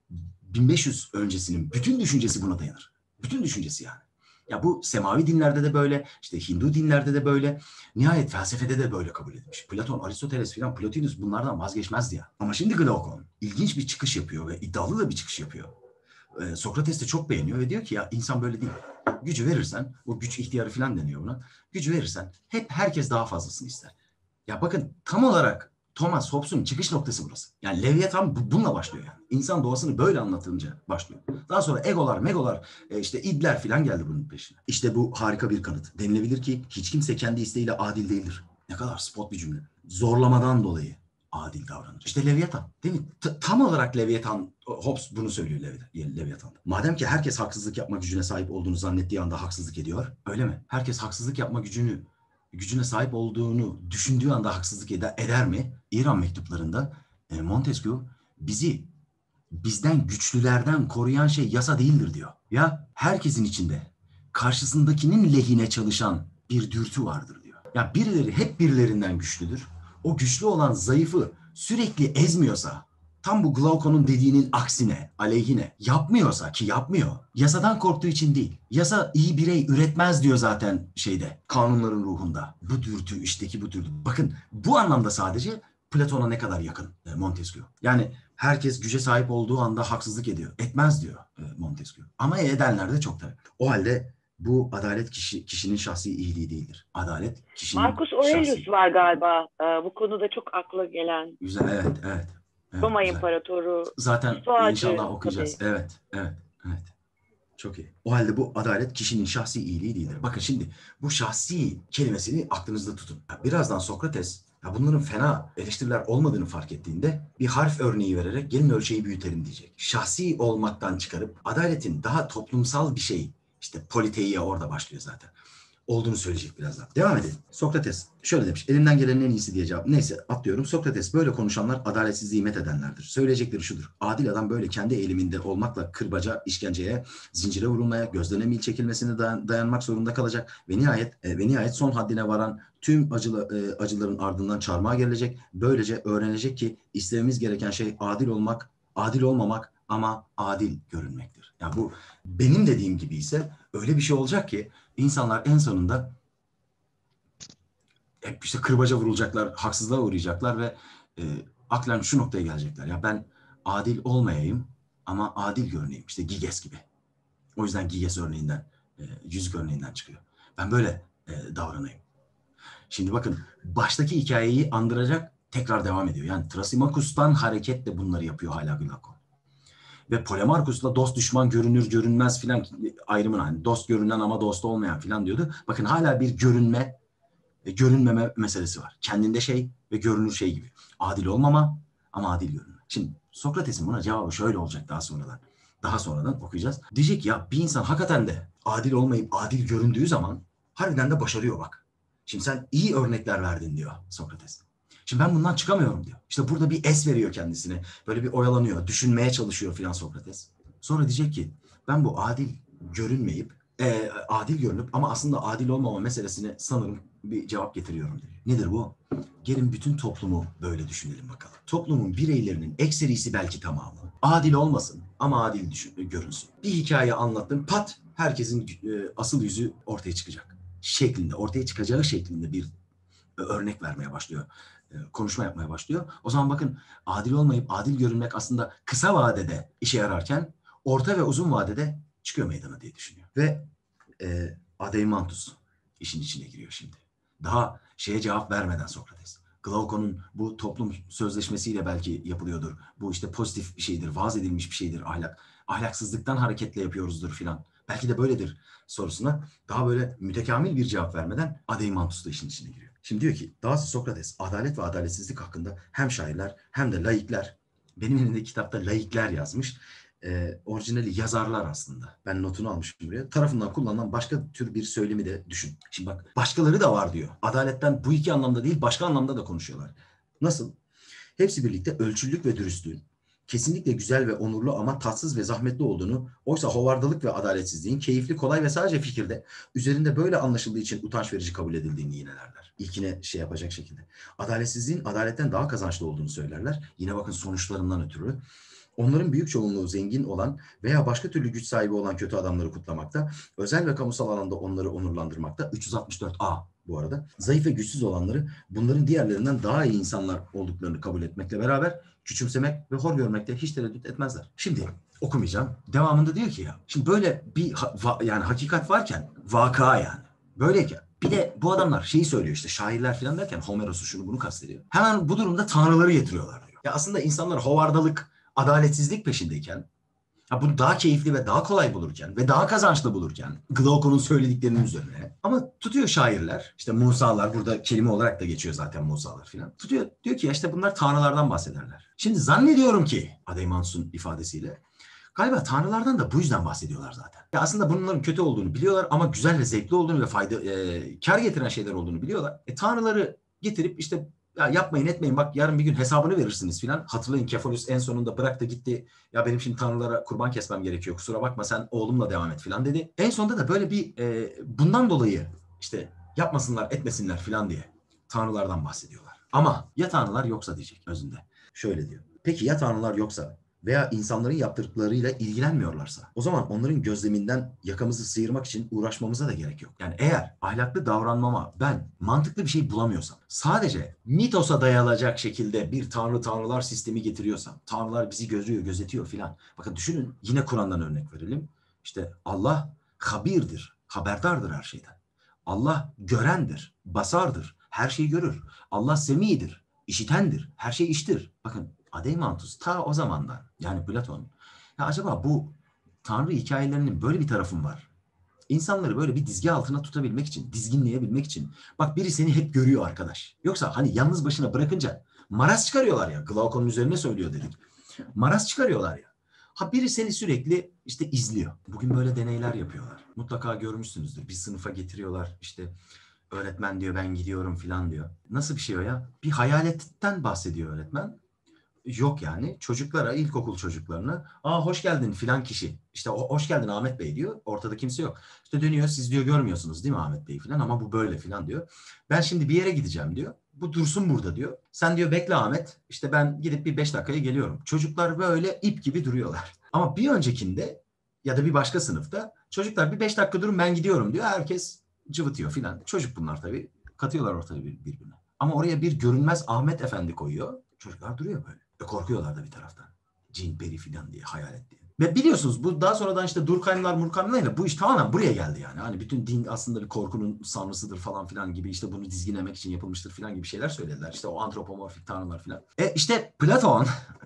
bin beş yüz öncesinin bütün düşüncesi buna dayanır. Bütün düşüncesi yani. Ya bu semavi dinlerde de böyle, işte Hindu dinlerde de böyle, nihayet felsefede de böyle kabul edilmiş. Platon, Aristoteles filan, Plotinus bunlardan vazgeçmezdi ya. Ama şimdi Glaucon ilginç bir çıkış yapıyor ve iddialı da bir çıkış yapıyor. Ee, Sokrates de çok beğeniyor ve diyor ki ya insan böyle değil. Gücü verirsen, o güç ihtiyarı filan deniyor buna. Gücü verirsen hep herkes daha fazlasını ister. Ya bakın tam olarak Thomas Hobbes'un çıkış noktası burası. Yani Leviathan bununla başlıyor yani. İnsan doğasını böyle anlatınca başlıyor. Daha sonra egolar, megolar, e, işte idler filan geldi bunun peşine. İşte bu harika bir kanıt. Denilebilir ki hiç kimse kendi isteğiyle adil değildir. Ne kadar spot bir cümle. Zorlamadan dolayı adil davranır. İşte Leviathan değil mi? T- tam olarak Leviathan, Hobbes bunu söylüyor Leviathan'da. Madem ki herkes haksızlık yapma gücüne sahip olduğunu zannettiği anda haksızlık ediyor. Öyle mi? Herkes haksızlık yapma gücünü gücüne sahip olduğunu düşündüğü anda haksızlık eder, eder mi? İran mektuplarında e, Montesquieu bizi bizden güçlülerden koruyan şey yasa değildir diyor. Ya herkesin içinde karşısındakinin lehine çalışan bir dürtü vardır diyor. Ya birileri hep birilerinden güçlüdür. O güçlü olan zayıfı sürekli ezmiyorsa, tam bu Glaucon'un dediğinin aksine, aleyhine yapmıyorsa, ki yapmıyor, yasadan korktuğu için değil. Yasa iyi birey üretmez diyor zaten şeyde, kanunların ruhunda. Bu dürtü, işteki bu dürtü. Bakın bu anlamda sadece Platon'a ne kadar yakın e, Montesquieu. Yani herkes güce sahip olduğu anda haksızlık ediyor. Etmez diyor e, Montesquieu. Ama edenler de çok tabii. O halde bu adalet kişi, kişinin şahsi iyiliği değildir. Adalet kişinin Marcus Aurelius şahsi. var galiba. Ee, bu konuda çok akla gelen. Güzel, evet, evet. evet Roma güzel. İmparatoru. Zaten İstoacı inşallah okuyacağız. tabii. Evet, evet, evet. Çok iyi. O halde bu adalet kişinin şahsi iyiliği değildir. Bakın şimdi bu şahsi kelimesini aklınızda tutun. Birazdan Sokrates ya bunların fena eleştiriler olmadığını fark ettiğinde bir harf örneği vererek gelin ölçeği büyütelim diyecek. Şahsi olmaktan çıkarıp adaletin daha toplumsal bir şey, işte politeiya orada başlıyor zaten, olduğunu söyleyecek birazdan. Devam edelim. Sokrates şöyle demiş. Elimden gelenin en iyisi diye cevap. Neyse atlıyorum. Sokrates böyle konuşanlar adaletsizliği met edenlerdir. Söyleyecekleri şudur. Adil adam böyle kendi eğiliminde olmakla kırbaca, işkenceye, zincire vurulmaya, gözlerine mil çekilmesine dayan, dayanmak zorunda kalacak ve nihayet e, ve nihayet son haddine varan tüm acıla, e, acıların ardından çarmıha gerilecek. Böylece öğrenecek ki istememiz gereken şey adil olmak, adil olmamak ama adil görünmektir. Yani bu benim dediğim gibi ise öyle bir şey olacak ki İnsanlar en sonunda hep işte kırbaca vurulacaklar, haksızlığa uğrayacaklar ve e, aklen şu noktaya gelecekler. Ya ben adil olmayayım ama adil görüneyim. İşte Giges gibi. O yüzden Giges örneğinden, e, yüzük örneğinden çıkıyor. Ben böyle e, davranayım. Şimdi bakın baştaki hikayeyi andıracak tekrar devam ediyor. Yani Thrasymachus'tan hareketle bunları yapıyor hala Glaucon. Ve Polemarchus'la dost düşman görünür görünmez filan ayrımını hani dost görünen ama dost olmayan filan diyordu. Bakın hala bir görünme ve görünmeme meselesi var. Kendinde şey ve görünür şey gibi. Adil olmama ama adil görünme. Şimdi Sokrates'in buna cevabı şöyle olacak daha sonradan. Daha sonradan okuyacağız. Diyecek ya bir insan hakikaten de adil olmayıp adil göründüğü zaman harbiden de başarıyor bak. Şimdi sen iyi örnekler verdin diyor Sokrates. Şimdi ben bundan çıkamıyorum diyor. İşte burada bir es veriyor kendisine. Böyle bir oyalanıyor. Düşünmeye çalışıyor filan Sokrates. Sonra diyecek ki ben bu adil görünmeyip e, adil görünüp ama aslında adil olmama meselesine sanırım bir cevap getiriyorum diyor. Nedir bu? Gelin bütün toplumu böyle düşünelim bakalım. Toplumun bireylerinin ekserisi belki tamamı adil olmasın ama adil düşün, görünsün. Bir hikaye anlattım pat herkesin e, asıl yüzü ortaya çıkacak. Şeklinde, ortaya çıkacağı şeklinde bir e, örnek vermeye başlıyor. E, konuşma yapmaya başlıyor. O zaman bakın adil olmayıp adil görünmek aslında kısa vadede işe yararken orta ve uzun vadede çıkıyor meydana diye düşünüyor. Ve e, Adeimantus işin içine giriyor şimdi. Daha şeye cevap vermeden Sokrates. Glaucon'un bu toplum sözleşmesiyle belki yapılıyordur. Bu işte pozitif bir şeydir, vaaz edilmiş bir şeydir ahlak. Ahlaksızlıktan hareketle yapıyoruzdur filan. Belki de böyledir sorusuna daha böyle mütekamil bir cevap vermeden Adeimantus da işin içine giriyor. Şimdi diyor ki dahası Sokrates adalet ve adaletsizlik hakkında hem şairler hem de laikler, benim elimdeki kitapta laikler yazmış. E, orijinali yazarlar aslında. Ben notunu almışım buraya. Tarafından kullanılan başka tür bir söylemi de düşün. Şimdi bak başkaları da var diyor. Adaletten bu iki anlamda değil başka anlamda da konuşuyorlar. Nasıl? Hepsi birlikte ölçülülük ve dürüstlüğün kesinlikle güzel ve onurlu ama tatsız ve zahmetli olduğunu, oysa hovardalık ve adaletsizliğin keyifli, kolay ve sadece fikirde üzerinde böyle anlaşıldığı için utanç verici kabul edildiğini yinelerler. İlkine şey yapacak şekilde. Adaletsizliğin adaletten daha kazançlı olduğunu söylerler. Yine bakın sonuçlarından ötürü. Onların büyük çoğunluğu zengin olan veya başka türlü güç sahibi olan kötü adamları kutlamakta, özel ve kamusal alanda onları onurlandırmakta, üç yüz altmış dört A bu arada, zayıf ve güçsüz olanları bunların diğerlerinden daha iyi insanlar olduklarını kabul etmekle beraber küçümsemek ve hor görmekte hiç tereddüt etmezler. Şimdi okumayacağım. Devamında diyor ki ya, şimdi böyle bir ha, va, yani hakikat varken, vaka yani, böyleyken, bir de bu adamlar şeyi söylüyor işte şairler falan derken Homeros'u şunu bunu kastediyor. Hemen bu durumda tanrıları getiriyorlar diyor. Ya aslında insanlar hovardalık, adaletsizlik peşindeyken, ya bunu daha keyifli ve daha kolay bulurken ve daha kazançlı bulurken Glaucon'un söylediklerinin üzerine ama tutuyor şairler, işte Musalar burada kelime olarak da geçiyor zaten Musalar filan. Tutuyor diyor ki ya işte bunlar tanrılardan bahsederler. Şimdi zannediyorum ki Adeimantus'un ifadesiyle galiba tanrılardan da bu yüzden bahsediyorlar zaten. Ya aslında bunların kötü olduğunu biliyorlar ama güzel ve zevkli olduğunu ve fayda e, kar getiren şeyler olduğunu biliyorlar. E, tanrıları getirip işte Ya yapmayın etmeyin bak yarın bir gün hesabını verirsiniz filan. Hatırlayın Kefalos en sonunda bıraktı gitti. Ya benim şimdi tanrılara kurban kesmem gerekiyor. Kusura bakma sen oğlumla devam et filan dedi. En sonunda da böyle bir e, bundan dolayı işte yapmasınlar etmesinler filan diye tanrılardan bahsediyorlar. Ama ya tanrılar yoksa diyecek özünde. Şöyle diyor. Peki ya tanrılar yoksa veya insanların yaptırdıklarıyla ilgilenmiyorlarsa o zaman onların gözleminden yakamızı sıyırmak için uğraşmamıza da gerek yok. Yani eğer ahlaklı davranmama ben mantıklı bir şey bulamıyorsam sadece mitosa dayanacak şekilde bir tanrı tanrılar sistemi getiriyorsam tanrılar bizi görüyor gözetiyor filan. Bakın düşünün yine Kur'an'dan örnek verelim. İşte Allah habirdir, haberdardır her şeyden. Allah görendir, basardır, her şeyi görür. Allah semidir, işitendir, her şey iştir. Bakın Adeimantus ta o zamandan yani Platon. Ya acaba bu tanrı hikayelerinin böyle bir tarafı mı var? İnsanları böyle bir dizgi altına tutabilmek için, dizginleyebilmek için. Bak biri seni hep görüyor arkadaş. Yoksa hani yalnız başına bırakınca maraz çıkarıyorlar ya. Glaukon'un üzerine söylüyor dedik. Maraz çıkarıyorlar ya. Ha biri seni sürekli işte izliyor. Bugün böyle deneyler yapıyorlar. Mutlaka görmüşsünüzdür. Bir sınıfa getiriyorlar işte öğretmen diyor ben gidiyorum filan diyor. Nasıl bir şey o ya? Bir hayaletten bahsediyor öğretmen. Yok yani çocuklara, ilkokul çocuklarına aa hoş geldin filan kişi. İşte o, hoş geldin Ahmet Bey diyor. Ortada kimse yok. İşte dönüyor siz diyor görmüyorsunuz değil mi Ahmet Bey filan ama bu böyle filan diyor. Ben şimdi bir yere gideceğim diyor. Bu dursun burada diyor. Sen diyor bekle Ahmet. İşte ben gidip bir beş dakikaya geliyorum. Çocuklar böyle ip gibi duruyorlar. Ama bir öncekinde ya da bir başka sınıfta çocuklar bir beş dakika durun ben gidiyorum diyor. Herkes cıvıtıyor filan. Çocuk bunlar tabii. Katıyorlar ortaya bir, birbirine. Ama oraya bir görünmez Ahmet Efendi koyuyor. Çocuklar duruyor böyle. E korkuyorlar da bir taraftan. Cin, peri filan diye, hayalet diye. Ve biliyorsunuz bu daha sonradan işte Durkheim'lar, Murkheim'larla bu iş tamamen buraya geldi yani. Hani bütün din aslında bir korkunun sanrısıdır falan filan gibi işte bunu dizginlemek için yapılmıştır filan gibi şeyler söylediler. İşte o antropomorfik tanrılar filan. E işte Platon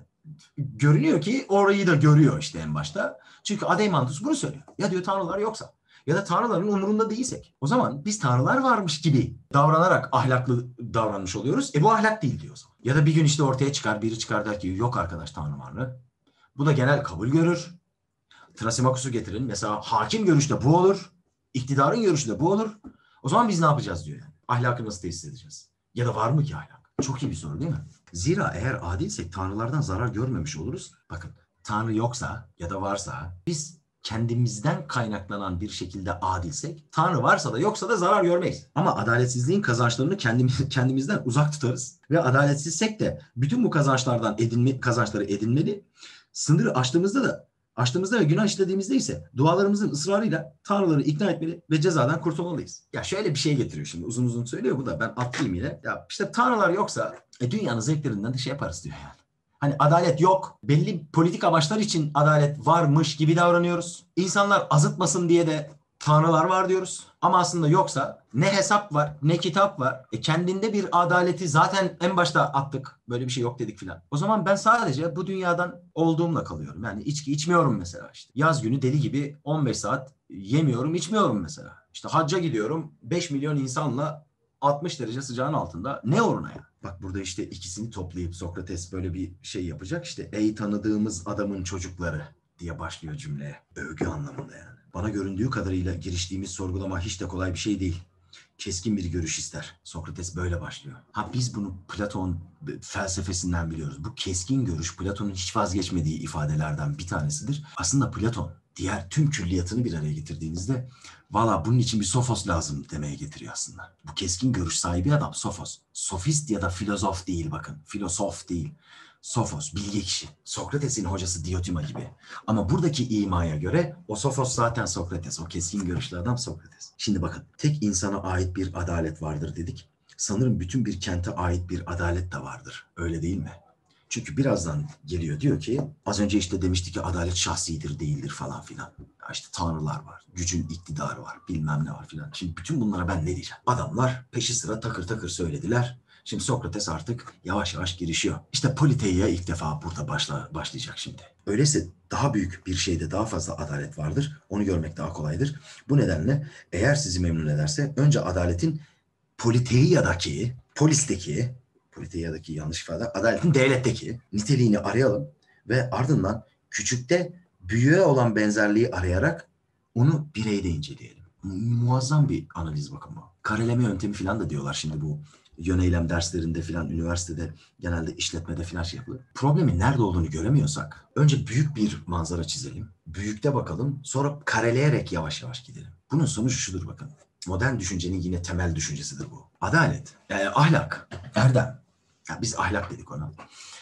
görünüyor ki orayı da görüyor işte en başta. Çünkü Adeimantus bunu söylüyor. Ya diyor tanrılar yoksa ya da tanrıların umurunda değilsek o zaman biz tanrılar varmış gibi davranarak ahlaklı davranmış oluyoruz. E bu ahlak değil diyor o zaman. Ya da bir gün işte ortaya çıkar biri çıkar der ki yok arkadaş tanrı varlığı. Bu da genel kabul görür. Thrasimakus'u getirin. Mesela hakim görüşte bu olur. İktidarın görüşü de bu olur. O zaman biz ne yapacağız diyor yani. Ahlakı nasıl tesis edeceğiz? Ya da var mı ki ahlak? Çok iyi bir soru değil mi? Zira eğer adilsek tanrılardan zarar görmemiş oluruz. Bakın tanrı yoksa ya da varsa biz kendimizden kaynaklanan bir şekilde adilsek tanrı varsa da yoksa da zarar görmeyiz. Ama adaletsizliğin kazançlarını kendimiz, kendimizden uzak tutarız. Ve adaletsizsek de bütün bu kazançlardan edinme, kazançları edinmeli. Sınırı aştığımızda da Açtığımızda ve günah işlediğimizde ise dualarımızın ısrarıyla tanrıları ikna etmeli ve cezadan kurtulmalıyız. Ya şöyle bir şey getiriyor şimdi uzun uzun söylüyor bu da ben atlayayım yine. Ya işte tanrılar yoksa e, dünyanın zevklerinden de şey yaparız diyor yani. Hani adalet yok. Belli politik amaçlar için adalet varmış gibi davranıyoruz. İnsanlar azıtmasın diye de tanrılar var diyoruz. Ama aslında yoksa ne hesap var ne kitap var. E kendinde bir adaleti zaten en başta attık. Böyle bir şey yok dedik filan. O zaman ben sadece bu dünyadan olduğumla kalıyorum. Yani içki içmiyorum mesela işte. Yaz günü deli gibi on beş saat yemiyorum içmiyorum mesela. İşte hacca gidiyorum beş milyon insanla altmış derece sıcağın altında. Ne uğruna ya? Bak burada işte ikisini toplayıp Sokrates böyle bir şey yapacak. İşte ey tanıdığımız adamın çocukları diye başlıyor cümleye. Övgü anlamında yani. Bana göründüğü kadarıyla giriştiğimiz sorgulama hiç de kolay bir şey değil. Keskin bir görüş ister. Sokrates böyle başlıyor. Ha biz bunu Platon felsefesinden biliyoruz. Bu keskin görüş Platon'un hiç vazgeçmediği ifadelerden bir tanesidir. Aslında Platon diğer tüm külliyatını bir araya getirdiğinizde valla bunun için bir sofos lazım demeye getiriyor aslında. Bu keskin görüş sahibi adam sofos. Sofist ya da filozof değil bakın. Filosof değil. Sofos, bilge kişi. Sokrates'in hocası Diotima gibi. Ama buradaki imaya göre o Sofos zaten Sokrates. O keskin görüşlü adam Sokrates. Şimdi bakın tek insana ait bir adalet vardır dedik. Sanırım bütün bir kente ait bir adalet de vardır. Öyle değil mi? Çünkü birazdan geliyor diyor ki az önce işte demişti ki adalet şahsidir değildir falan filan. Ya işte tanrılar var, gücün iktidarı var, bilmem ne var filan. Şimdi bütün bunlara ben ne diyeceğim? Adamlar peşi sıra takır takır söylediler. Şimdi Sokrates artık yavaş yavaş girişiyor. İşte politeia ilk defa burada başla, başlayacak şimdi. Öyleyse daha büyük bir şeyde daha fazla adalet vardır. Onu görmek daha kolaydır. Bu nedenle eğer sizi memnun ederse önce adaletin politeia'daki, polisteki, politeia'daki yanlış ifade, adaletin devletteki niteliğini arayalım ve ardından küçükte büyüğe olan benzerliği arayarak onu bireyde inceleyelim. Muazzam bir analiz bakın bu. Kareleme yöntemi falan da diyorlar şimdi bu yöneylem derslerinde filan, üniversitede genelde işletmede filan şey yapılır. Problemin nerede olduğunu göremiyorsak önce büyük bir manzara çizelim. Büyükte bakalım, sonra kareleyerek yavaş yavaş gidelim. Bunun sonucu şudur bakın. Modern düşüncenin yine temel düşüncesidir bu. Adalet, yani ahlak, erdem. Ya biz ahlak dedik ona.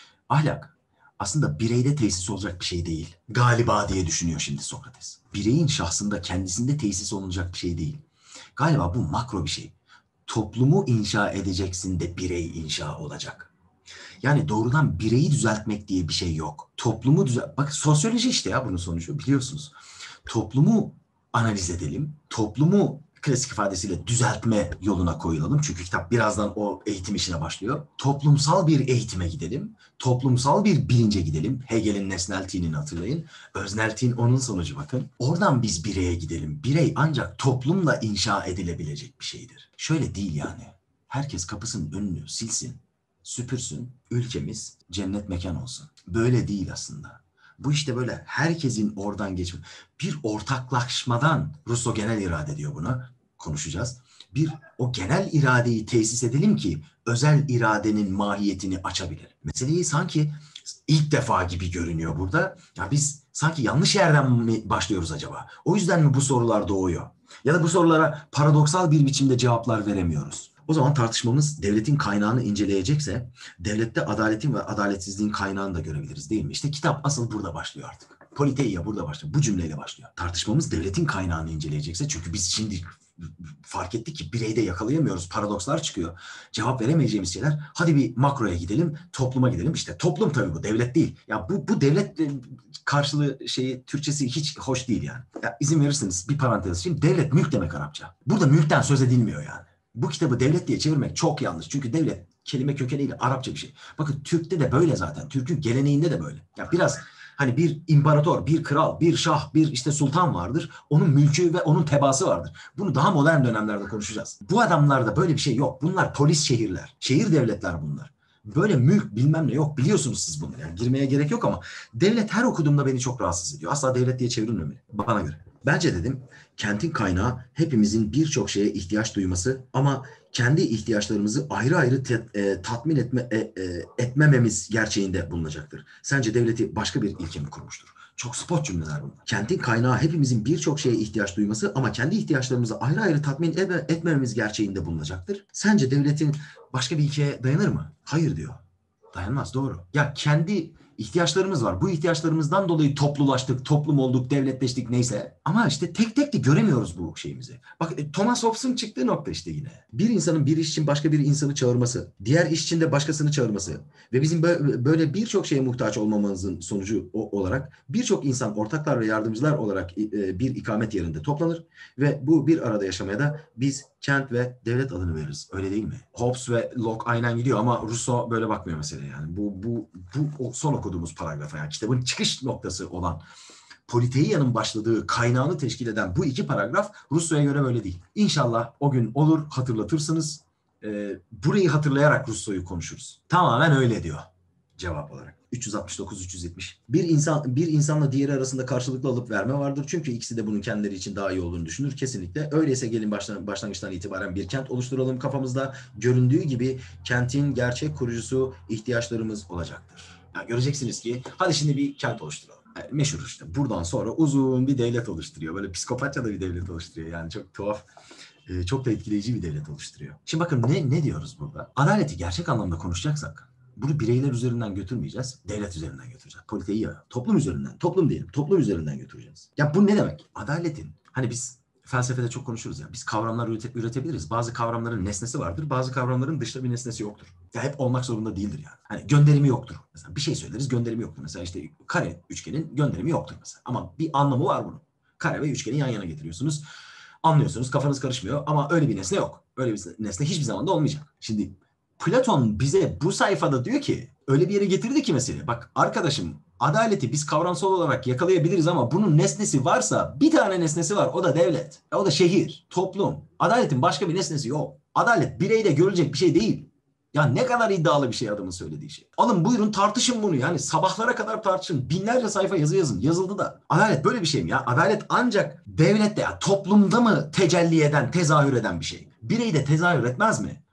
Ahlak aslında bireyde tesis olacak bir şey değil. Galiba diye düşünüyor şimdi Sokrates. Bireyin şahsında, kendisinde tesis olunacak bir şey değil. Galiba bu makro bir şey. Toplumu inşa edeceksin de birey inşa olacak. Yani doğrudan bireyi düzeltmek diye bir şey yok. Toplumu düzelt... Bak sosyoloji işte ya bunun sonucu, biliyorsunuz. Toplumu analiz edelim. Toplumu klasik ifadesiyle düzeltme yoluna koyulalım. Çünkü kitap birazdan o eğitim işine başlıyor. Toplumsal bir eğitime gidelim. Toplumsal bir bilince gidelim. Hegel'in nesnelliğini hatırlayın. Öznelliğin onun sonucu bakın. Oradan biz bireye gidelim. Birey ancak toplumla inşa edilebilecek bir şeydir. Şöyle değil yani. Herkes kapısının önünü silsin, süpürsün, ülkemiz cennet mekan olsun. Böyle değil aslında. Bu işte böyle herkesin oradan geçme. Bir ortaklaşmadan, Rousseau genel irade diyor buna, konuşacağız. Bir o genel iradeyi tesis edelim ki özel iradenin mahiyetini açabilir. Meseleyi sanki ilk defa gibi görünüyor burada. Ya biz sanki yanlış yerden mi başlıyoruz acaba? O yüzden mi bu sorular doğuyor? Ya da bu sorulara paradoksal bir biçimde cevaplar veremiyoruz. O zaman tartışmamız devletin kaynağını inceleyecekse devlette adaletin ve adaletsizliğin kaynağını da görebiliriz değil mi? İşte kitap asıl burada başlıyor artık. Politeia burada başlıyor. Bu cümleyle başlıyor. Tartışmamız devletin kaynağını inceleyecekse, çünkü biz şimdi fark ettik ki bireyde yakalayamıyoruz. Paradokslar çıkıyor. Cevap veremeyeceğimiz şeyler. Hadi bir makroya gidelim, topluma gidelim. İşte toplum tabii bu, devlet değil. Ya bu bu devlet karşılığı şeyi, Türkçesi hiç hoş değil yani. Ya izin verirseniz bir parantez açayım. Devlet mülk demek Arapça. Burada mülkten söz edilmiyor yani. Bu kitabı devlet diye çevirmek çok yanlış. Çünkü devlet kelime kökeniyle Arapça bir şey. Bakın Türk'te de böyle zaten. Türk'ün geleneğinde de böyle. Ya biraz hani bir imparator, bir kral, bir şah, bir işte sultan vardır. Onun mülkü ve onun tebaası vardır. Bunu daha modern dönemlerde konuşacağız. Bu adamlarda böyle bir şey yok. Bunlar polis şehirler. Şehir devletler bunlar. Böyle mülk bilmem ne yok. Biliyorsunuz siz bunu. Yani girmeye gerek yok ama devlet her okuduğumda beni çok rahatsız ediyor. Asla devlet diye çevrilmemeli bana göre. Bence dedim kentin kaynağı hepimizin birçok şeye ihtiyaç duyması ama kendi ihtiyaçlarımızı ayrı ayrı te, e, tatmin etme, e, e, etmememiz gerçeğinde bulunacaktır. Sence devleti başka bir ilke mi kurmuştur? Çok spot cümleler bunlar. Kentin kaynağı hepimizin birçok şeye ihtiyaç duyması ama kendi ihtiyaçlarımızı ayrı ayrı tatmin etme, etmememiz gerçeğinde bulunacaktır. Sence devletin başka bir ilkeye dayanır mı? Hayır diyor. Dayanmaz, doğru. Ya kendi ihtiyaçlarımız var. Bu ihtiyaçlarımızdan dolayı toplulaştık, toplum olduk, devletleştik neyse. Ama işte tek tek de göremiyoruz bu şeyimizi. Bak Thomas Hobbes'un çıktığı nokta işte yine. Bir insanın bir iş için başka bir insanı çağırması, diğer iş için de başkasını çağırması ve bizim böyle birçok şeye muhtaç olmamamızın sonucu olarak birçok insan ortaklar ve yardımcılar olarak bir ikamet yerinde toplanır ve bu bir arada yaşamaya da biz kent ve devlet adını veririz. Öyle değil mi? Hobbes ve Locke aynen gidiyor ama Rousseau böyle bakmıyor mesela yani. Bu bu bu son okuduğumuz paragrafa, yani kitabın çıkış noktası olan Politeia'nın başladığı, kaynağını teşkil eden bu iki paragraf Rousseau'ya göre böyle değil. İnşallah o gün olur, hatırlatırsınız. Ee, burayı hatırlayarak Rousseau'yu konuşuruz. Tamamen öyle diyor cevap olarak. üç yüz altmış dokuz üç yüz yetmiş. Bir insan bir insanla diğeri arasında karşılıklı alıp verme vardır. Çünkü ikisi de bunun kendileri için daha iyi olduğunu düşünür kesinlikle. Öyleyse gelin baştan, başlangıçtan itibaren bir kent oluşturalım kafamızda. Göründüğü gibi kentin gerçek kurucusu ihtiyaçlarımız olacaktır. Yani göreceksiniz ki hadi şimdi bir kent oluşturalım. Yani meşhur işte. Buradan sonra uzun bir devlet oluşturuyor. Böyle psikopatça da bir devlet oluşturuyor. Yani çok tuhaf. Çok da etkileyici bir devlet oluşturuyor. Şimdi bakın ne, ne diyoruz burada? Adaleti gerçek anlamda konuşacaksak bunu bireyler üzerinden götürmeyeceğiz, devlet üzerinden götüreceğiz. Politeia, toplum üzerinden, toplum diyelim, toplum üzerinden götüreceğiz. Ya bu ne demek? Adaletin, hani biz felsefede çok konuşuruz ya, biz kavramlar ürete, üretebiliriz. Bazı kavramların nesnesi vardır, bazı kavramların dışta bir nesnesi yoktur. Ya hep olmak zorunda değildir yani. Hani gönderimi yoktur. Mesela bir şey söyleriz, gönderimi yoktur. Mesela işte kare üçgenin gönderimi yoktur mesela. Ama bir anlamı var bunun. Kare ve üçgeni yan yana getiriyorsunuz. Anlıyorsunuz, kafanız karışmıyor ama öyle bir nesne yok. Öyle bir nesne hiçbir zaman da olmayacak. Şimdi Platon bize bu sayfada diyor ki, öyle bir yere getirdi ki mesele. Bak arkadaşım, adaleti biz kavramsal olarak yakalayabiliriz ama bunun nesnesi varsa bir tane nesnesi var, o da devlet. O da şehir, toplum. Adaletin başka bir nesnesi yok. Adalet bireyde görülecek bir şey değil. Ya ne kadar iddialı bir şey adamın söylediği şey. Alın buyurun tartışın bunu, yani sabahlara kadar tartışın. Binlerce sayfa yazı yazın. Yazıldı da. Adalet böyle bir şey mi ya? Adalet ancak devlette, ya toplumda mı tecelli eden, tezahür eden bir şey? Bireyde tezahür etmez mi?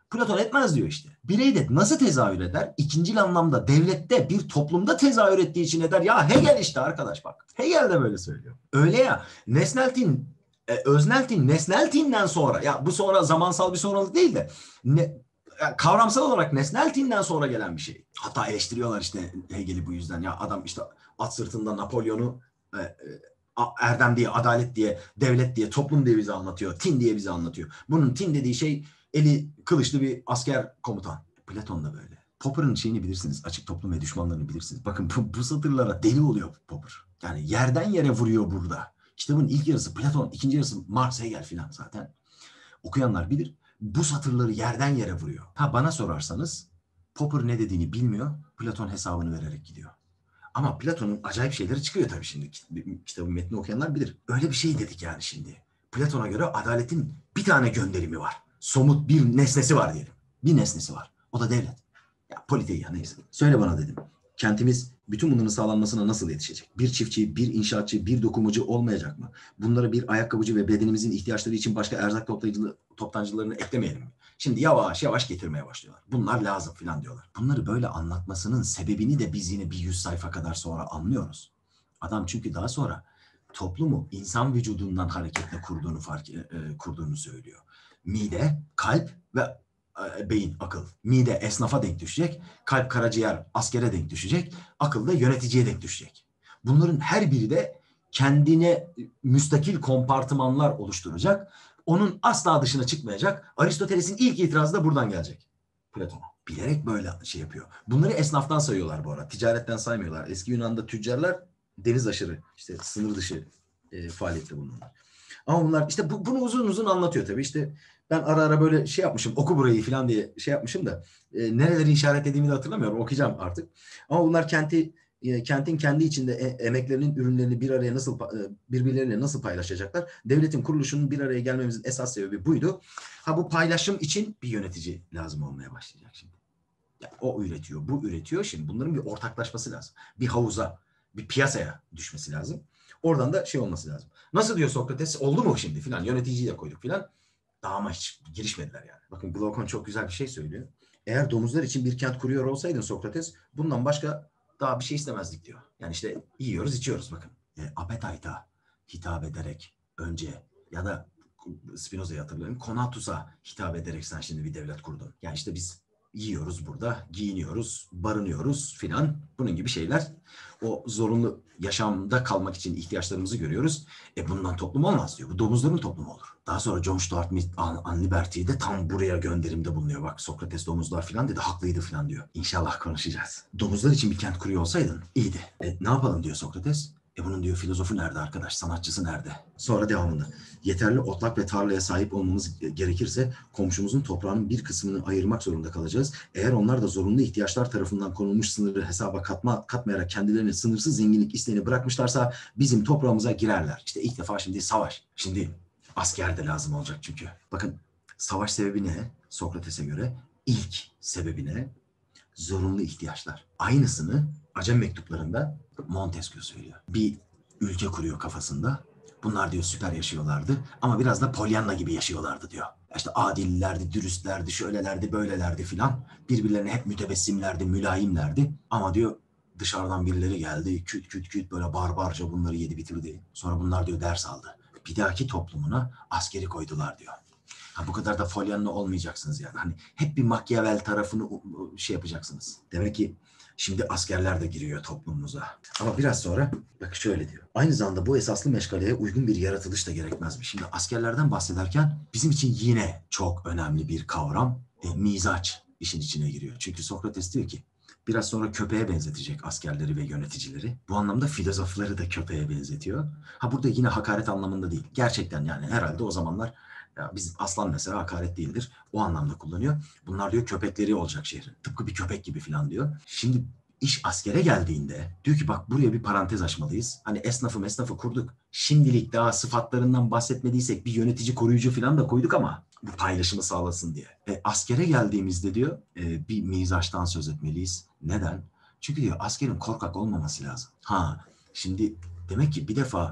Platon etmez diyor işte. Birey de nasıl tezahür eder? İkincil anlamda devlette, bir toplumda tezahür ettiği için eder. Ya Hegel işte arkadaş bak. Hegel de böyle söylüyor. Öyle ya. Nesneltin, e, özneltin, nesneltinden sonra, ya bu sonra zamansal bir sonralık değil de ne, kavramsal olarak nesneltinden sonra gelen bir şey. Hatta eleştiriyorlar işte Hegel'i bu yüzden. Ya adam işte at sırtında Napolyon'u e, e, erdem diye, adalet diye, devlet diye, toplum diye bize anlatıyor. Tin diye bize anlatıyor. Bunun tin dediği şey eli kılıçlı bir asker komutan. Platon da böyle. Popper'ın şeyini bilirsiniz. Açık toplum ve düşmanlarını bilirsiniz. Bakın bu, bu satırlara deli oluyor Popper. Yani yerden yere vuruyor burada. Kitabın ilk yarısı Platon, ikinci yarısı Marx, Hegel filan zaten. Okuyanlar bilir. Bu satırları yerden yere vuruyor. Ha bana sorarsanız Popper ne dediğini bilmiyor. Platon hesabını vererek gidiyor. Ama Platon'un acayip şeyleri çıkıyor tabii şimdi. Kitabın metni okuyanlar bilir. Öyle bir şey dedik yani şimdi. Platon'a göre adaletin bir tane gönderimi var. Somut bir nesnesi var diyelim. Bir nesnesi var. O da devlet. Ya politeia neyse. Söyle bana dedim. Kentimiz bütün bunların sağlanmasına nasıl yetişecek? Bir çiftçi, bir inşaatçı, bir dokumacı olmayacak mı? Bunları bir ayakkabıcı ve bedenimizin ihtiyaçları için başka erzak toplayıcı, toptancılarını eklemeyelim mi? Şimdi yavaş yavaş getirmeye başlıyorlar. Bunlar lazım filan diyorlar. Bunları böyle anlatmasının sebebini de biz yine bir yüz sayfa kadar sonra anlıyoruz. Adam çünkü daha sonra toplumu insan vücudundan hareketle kurduğunu fark e, kurduğunu söylüyor. Mide, kalp ve e, beyin, akıl. Mide esnafa denk düşecek, kalp, karaciğer askere denk düşecek, akıl da yöneticiye denk düşecek. Bunların her biri de kendine müstakil kompartımanlar oluşturacak. Onun asla dışına çıkmayacak. Aristoteles'in ilk itirazı da buradan gelecek. Platon'a. Bilerek böyle şey yapıyor. Bunları esnaftan sayıyorlar bu arada. Ticaretten saymıyorlar. Eski Yunan'da tüccarlar deniz aşırı, işte sınır dışı e, faaliyette bulunanlar. Ama bunlar işte bu, bunu uzun uzun anlatıyor tabii. İşte ben ara ara böyle şey yapmışım, oku burayı falan diye şey yapmışım da e, nereleri işaretlediğimi de hatırlamıyorum. Okuyacağım artık. Ama bunlar kenti e, kentin kendi içinde e, emeklerinin ürünlerini bir araya nasıl e, birbirleriyle nasıl paylaşacaklar? Devletin kuruluşunun bir araya gelmemizin esas sebebi buydu. Ha bu paylaşım için bir yönetici lazım olmaya başlayacak şimdi. Yani o üretiyor, bu üretiyor. Şimdi bunların bir ortaklaşması lazım. Bir havuza, bir piyasaya düşmesi lazım. Oradan da şey olması lazım. Nasıl diyor Sokrates? Oldu mu şimdi filan? Yöneticiyi de koyduk filan. Daha ama hiç girişmediler yani. Bakın Glaucon çok güzel bir şey söylüyor. Eğer domuzlar için bir kent kuruyor olsaydın Sokrates, bundan başka daha bir şey istemezdik diyor. Yani işte yiyoruz, içiyoruz bakın. E, appetite'a hitap ederek önce ya da Spinoza'yı hatırlayın. Conatus'a hitap ederek sen şimdi bir devlet kurdun. Yani işte biz yiyoruz burada, giyiniyoruz, barınıyoruz filan. Bunun gibi şeyler. O zorunlu yaşamda kalmak için ihtiyaçlarımızı görüyoruz. E bundan toplum olmaz diyor. Bu domuzların toplumu olur. Daha sonra John Stuart Mill An Liberty'yi de tam buraya gönderimde bulunuyor. Bak Sokrates domuzlar filan dedi, haklıydı filan diyor. İnşallah konuşacağız. Domuzlar için bir kent kuruyor olsaydın iyiydi. E ne yapalım diyor Sokrates. E bunun diyor filozofu nerede arkadaş, sanatçısı nerede? Sonra devamında. Yeterli otlak ve tarlaya sahip olmamız gerekirse komşumuzun toprağının bir kısmını ayırmak zorunda kalacağız. Eğer onlar da zorunlu ihtiyaçlar tarafından konulmuş sınırı hesaba katma, katmayarak kendilerine sınırsız zenginlik isteğini bırakmışlarsa bizim toprağımıza girerler. İşte ilk defa şimdi savaş. Şimdi asker de lazım olacak çünkü. Bakın savaş sebebi ne? Sokrates'e göre ilk sebebi ne? Zorunlu ihtiyaçlar. Aynısını Acem mektuplarında Montesquieu söylüyor. Bir ülke kuruyor kafasında. Bunlar diyor süper yaşıyorlardı ama biraz da Pollyanna gibi yaşıyorlardı diyor. İşte adillerdi, dürüstlerdi, şöylelerdi, böylelerdi filan. Birbirlerine hep mütebessimlerdi, mülayimlerdi. Ama diyor dışarıdan birileri geldi, küt küt küt böyle barbarca bunları yedi bitirdi. Sonra bunlar diyor ders aldı. Bir dahaki toplumuna askeri koydular diyor. Ha, bu kadar da Pollyanna olmayacaksınız yani. Hani hep bir Machiavelli tarafını şey yapacaksınız. Demek ki şimdi askerler de giriyor toplumumuza. Ama biraz sonra bak şöyle diyor. Aynı zamanda bu esaslı meşgaleye uygun bir yaratılış da gerekmez mi? Şimdi askerlerden bahsederken bizim için yine çok önemli bir kavram e, mizaç işin içine giriyor. Çünkü Sokrates diyor ki biraz sonra köpeğe benzetecek askerleri ve yöneticileri. Bu anlamda filozofları da köpeğe benzetiyor. Ha burada yine hakaret anlamında değil. Gerçekten yani herhalde o zamanlar ya bizim aslan mesela hakaret değildir. O anlamda kullanıyor. Bunlar diyor köpekleri olacak şehrin. Tıpkı bir köpek gibi falan diyor. Şimdi iş askere geldiğinde diyor ki bak buraya bir parantez açmalıyız. Hani esnafı mesnafı kurduk. Şimdilik daha sıfatlarından bahsetmediysek bir yönetici koruyucu falan da koyduk ama bu paylaşımı sağlasın diye. E, askere geldiğimizde diyor e, bir mizaçtan söz etmeliyiz. Neden? Çünkü diyor askerin korkak olmaması lazım. Ha şimdi demek ki bir defa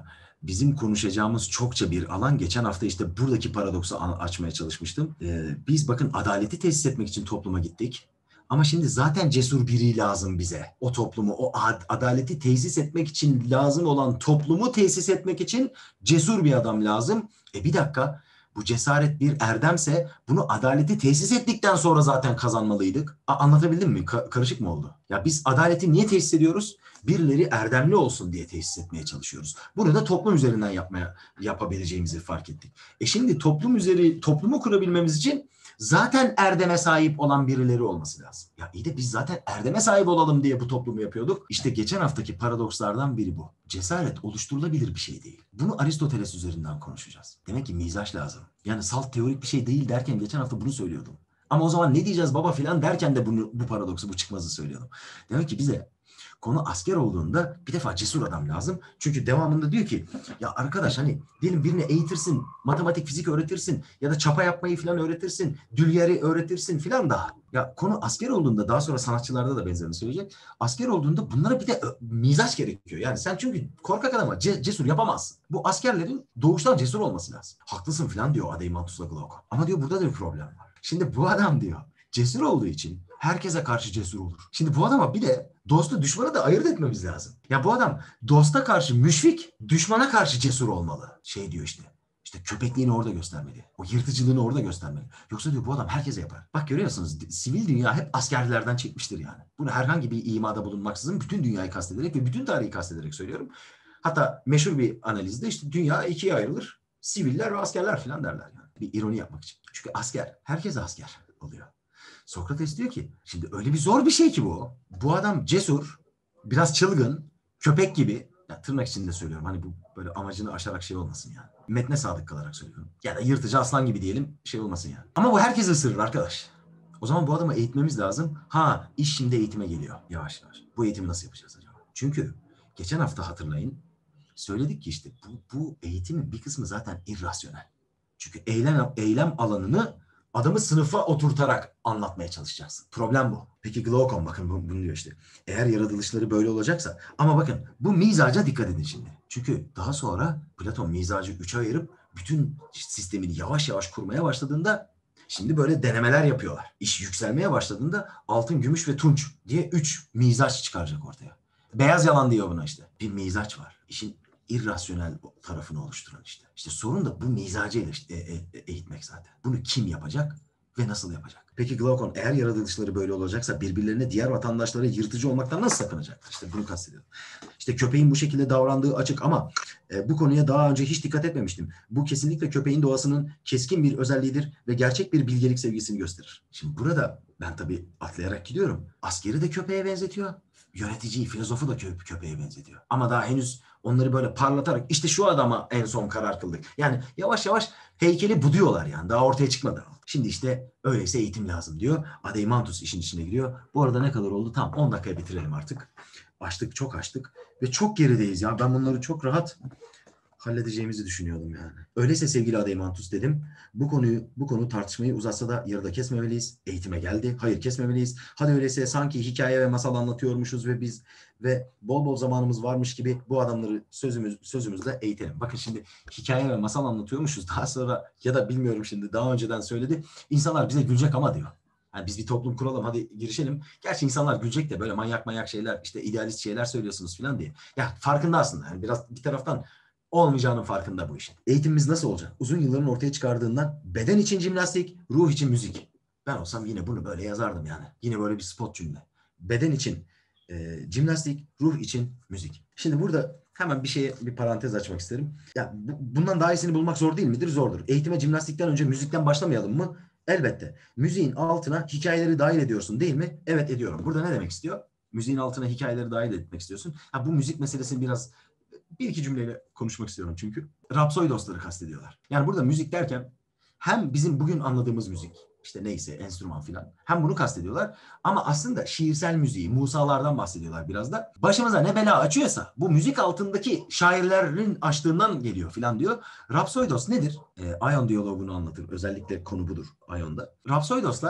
bizim konuşacağımız çokça bir alan. Geçen hafta işte buradaki paradoksu açmaya çalışmıştım. Ee, biz bakın adaleti tesis etmek için topluma gittik. Ama şimdi zaten cesur biri lazım bize. O toplumu, o ad- adaleti tesis etmek için lazım olan toplumu tesis etmek için cesur bir adam lazım. E bir dakika, bu cesaret bir erdemse bunu adaleti tesis ettikten sonra zaten kazanmalıydık. A- anlatabildim mi? Ka- karışık mı oldu? Ya biz adaleti niye tesis ediyoruz? Birileri erdemli olsun diye tesis etmeye çalışıyoruz. Bunu da toplum üzerinden yapmaya yapabileceğimizi fark ettik. E şimdi toplum üzeri toplumu kurabilmemiz için zaten erdeme sahip olan birileri olması lazım. Ya iyi de biz zaten erdeme sahip olalım diye bu toplumu yapıyorduk. İşte geçen haftaki paradokslardan biri bu. Cesaret oluşturulabilir bir şey değil. Bunu Aristoteles üzerinden konuşacağız. Demek ki mizaç lazım. Yani salt teorik bir şey değil derken geçen hafta bunu söylüyordum. Ama o zaman ne diyeceğiz baba filan derken de bunu, bu paradoksu, bu çıkmazı söylüyordum. Demek ki bize konu asker olduğunda bir defa cesur adam lazım. Çünkü devamında diyor ki ya arkadaş hani diyelim birine eğitirsin, matematik, fizik öğretirsin ya da çapa yapmayı falan öğretirsin, dülyeri öğretirsin filan da. Ya konu asker olduğunda daha sonra sanatçılarda da benzerini söyleyecek. Asker olduğunda bunlara bir de ö, mizaç gerekiyor. Yani sen çünkü korkak adama ce, cesur yapamazsın. Bu askerlerin doğuştan cesur olması lazım. Haklısın filan diyor Adeimantus'la Glaucon. Ama diyor burada da bir problem var. Şimdi bu adam diyor cesur olduğu için herkese karşı cesur olur. Şimdi bu adama bir de dostu düşmanı da ayırt etmemiz lazım. Ya bu adam dosta karşı müşfik, düşmana karşı cesur olmalı. Şey diyor işte. İşte köpekliğini orada göstermeli. O yırtıcılığını orada göstermeli. Yoksa diyor bu adam herkese yapar. Bak görüyorsunuz sivil dünya hep askerlerden çekmiştir yani. Bunu herhangi bir imada bulunmaksızın bütün dünyayı kastederek ve bütün tarihi kastederek söylüyorum. Hatta meşhur bir analizde işte dünya ikiye ayrılır. Siviller ve askerler falan derler yani. Bir ironi yapmak için. Çünkü asker, herkes asker oluyor. Sokrates diyor ki şimdi öyle bir zor bir şey ki bu. Bu adam cesur, biraz çılgın, köpek gibi. Ya tırnak içinde söylüyorum. Hani bu böyle amacını aşarak şey olmasın yani. Metne sadık kalarak söylüyorum. Ya da yırtıcı aslan gibi diyelim şey olmasın yani. Ama bu herkes ısırır arkadaş. O zaman bu adamı eğitmemiz lazım. Ha iş şimdi eğitime geliyor yavaş yavaş. Bu eğitimi nasıl yapacağız acaba? Çünkü geçen hafta hatırlayın söyledik ki işte bu, bu eğitimin bir kısmı zaten irrasyonel. Çünkü eylem, eylem alanını adamı sınıfa oturtarak anlatmaya çalışacaksın. Problem bu. Peki Glaucon bakın bunu diyor işte. Eğer yaratılışları böyle olacaksa ama bakın bu mizaca dikkat edin şimdi. Çünkü daha sonra Platon mizacı üçe ayırıp bütün sistemini yavaş yavaş kurmaya başladığında şimdi böyle denemeler yapıyorlar. İş yükselmeye başladığında altın, gümüş ve tunç diye üç mizaç çıkaracak ortaya. Beyaz yalan diyor buna işte. Bir mizaç var. İşin irrasyonel tarafını oluşturan işte. İşte sorun da bu mizacı e, e, eğitmek zaten. Bunu kim yapacak ve nasıl yapacak? Peki Glaucon eğer yaratılışları böyle olacaksa birbirlerine diğer vatandaşlara yırtıcı olmaktan nasıl sakınacaklar? İşte bunu kastediyorum. İşte köpeğin bu şekilde davrandığı açık ama e, bu konuya daha önce hiç dikkat etmemiştim. Bu kesinlikle köpeğin doğasının keskin bir özelliğidir ve gerçek bir bilgelik sevgisini gösterir. Şimdi burada ben tabii atlayarak gidiyorum. Askeri de köpeğe benzetiyor. Yöneticiyi, filozofu da kö- köpeğe benzetiyor. Ama daha henüz onları böyle parlatarak işte şu adama en son karar kıldık. Yani yavaş yavaş heykeli buduyorlar yani. Daha ortaya çıkmadı. Şimdi işte öyleyse eğitim lazım diyor. Adeimantus işin içine giriyor. Bu arada ne kadar oldu? Tamam on dakikaya bitirelim artık. Açtık, çok açtık. Ve çok gerideyiz ya. Ben bunları çok rahat halledeceğimizi düşünüyordum yani. Öyleyse sevgili Adeimantus dedim. Bu konuyu bu konu tartışmayı uzatsa da yarıda kesmemeliyiz. Eğitime geldi. Hayır kesmemeliyiz. Hadi öyleyse sanki hikaye ve masal anlatıyormuşuz ve biz ve bol bol zamanımız varmış gibi bu adamları sözümüz sözümüzle eğitelim. Bakın şimdi hikaye ve masal anlatıyormuşuz. Daha sonra ya da bilmiyorum şimdi daha önceden söyledi. İnsanlar bize gülecek ama diyor. Yani biz bir toplum kuralım hadi girişelim. Gerçi insanlar gülecek de böyle manyak manyak şeyler işte idealist şeyler söylüyorsunuz falan diye. Ya farkında aslında. Yani biraz bir taraftan olmayacağının farkında bu işin. Eğitimimiz nasıl olacak? Uzun yılların ortaya çıkardığından beden için jimnastik, ruh için müzik. Ben olsam yine bunu böyle yazardım yani. Yine böyle bir spot cümle. Beden için e, jimnastik, ruh için müzik. Şimdi burada hemen bir şeye bir parantez açmak isterim. Ya bu, bundan daha iyisini bulmak zor değil midir? Zordur. Eğitime jimnastikten önce müzikten başlamayalım mı? Elbette. Müziğin altına hikayeleri dahil ediyorsun değil mi? Evet ediyorum. Burada ne demek istiyor? Müziğin altına hikayeleri dahil etmek istiyorsun. Ha, bu müzik meselesini biraz bir iki cümleyle konuşmak istiyorum çünkü. Rapsoidosları kastediyorlar. Yani burada müzik derken hem bizim bugün anladığımız müzik, işte neyse enstrüman filan, hem bunu kastediyorlar ama aslında şiirsel müziği, musalardan bahsediyorlar biraz da. Başımıza ne bela açıyorsa bu müzik altındaki şairlerin açtığından geliyor filan diyor. Rapsoidos nedir? E, Ion diyaloğunu anlatır. Özellikle konu budur Ion'da. Rapsoidoslar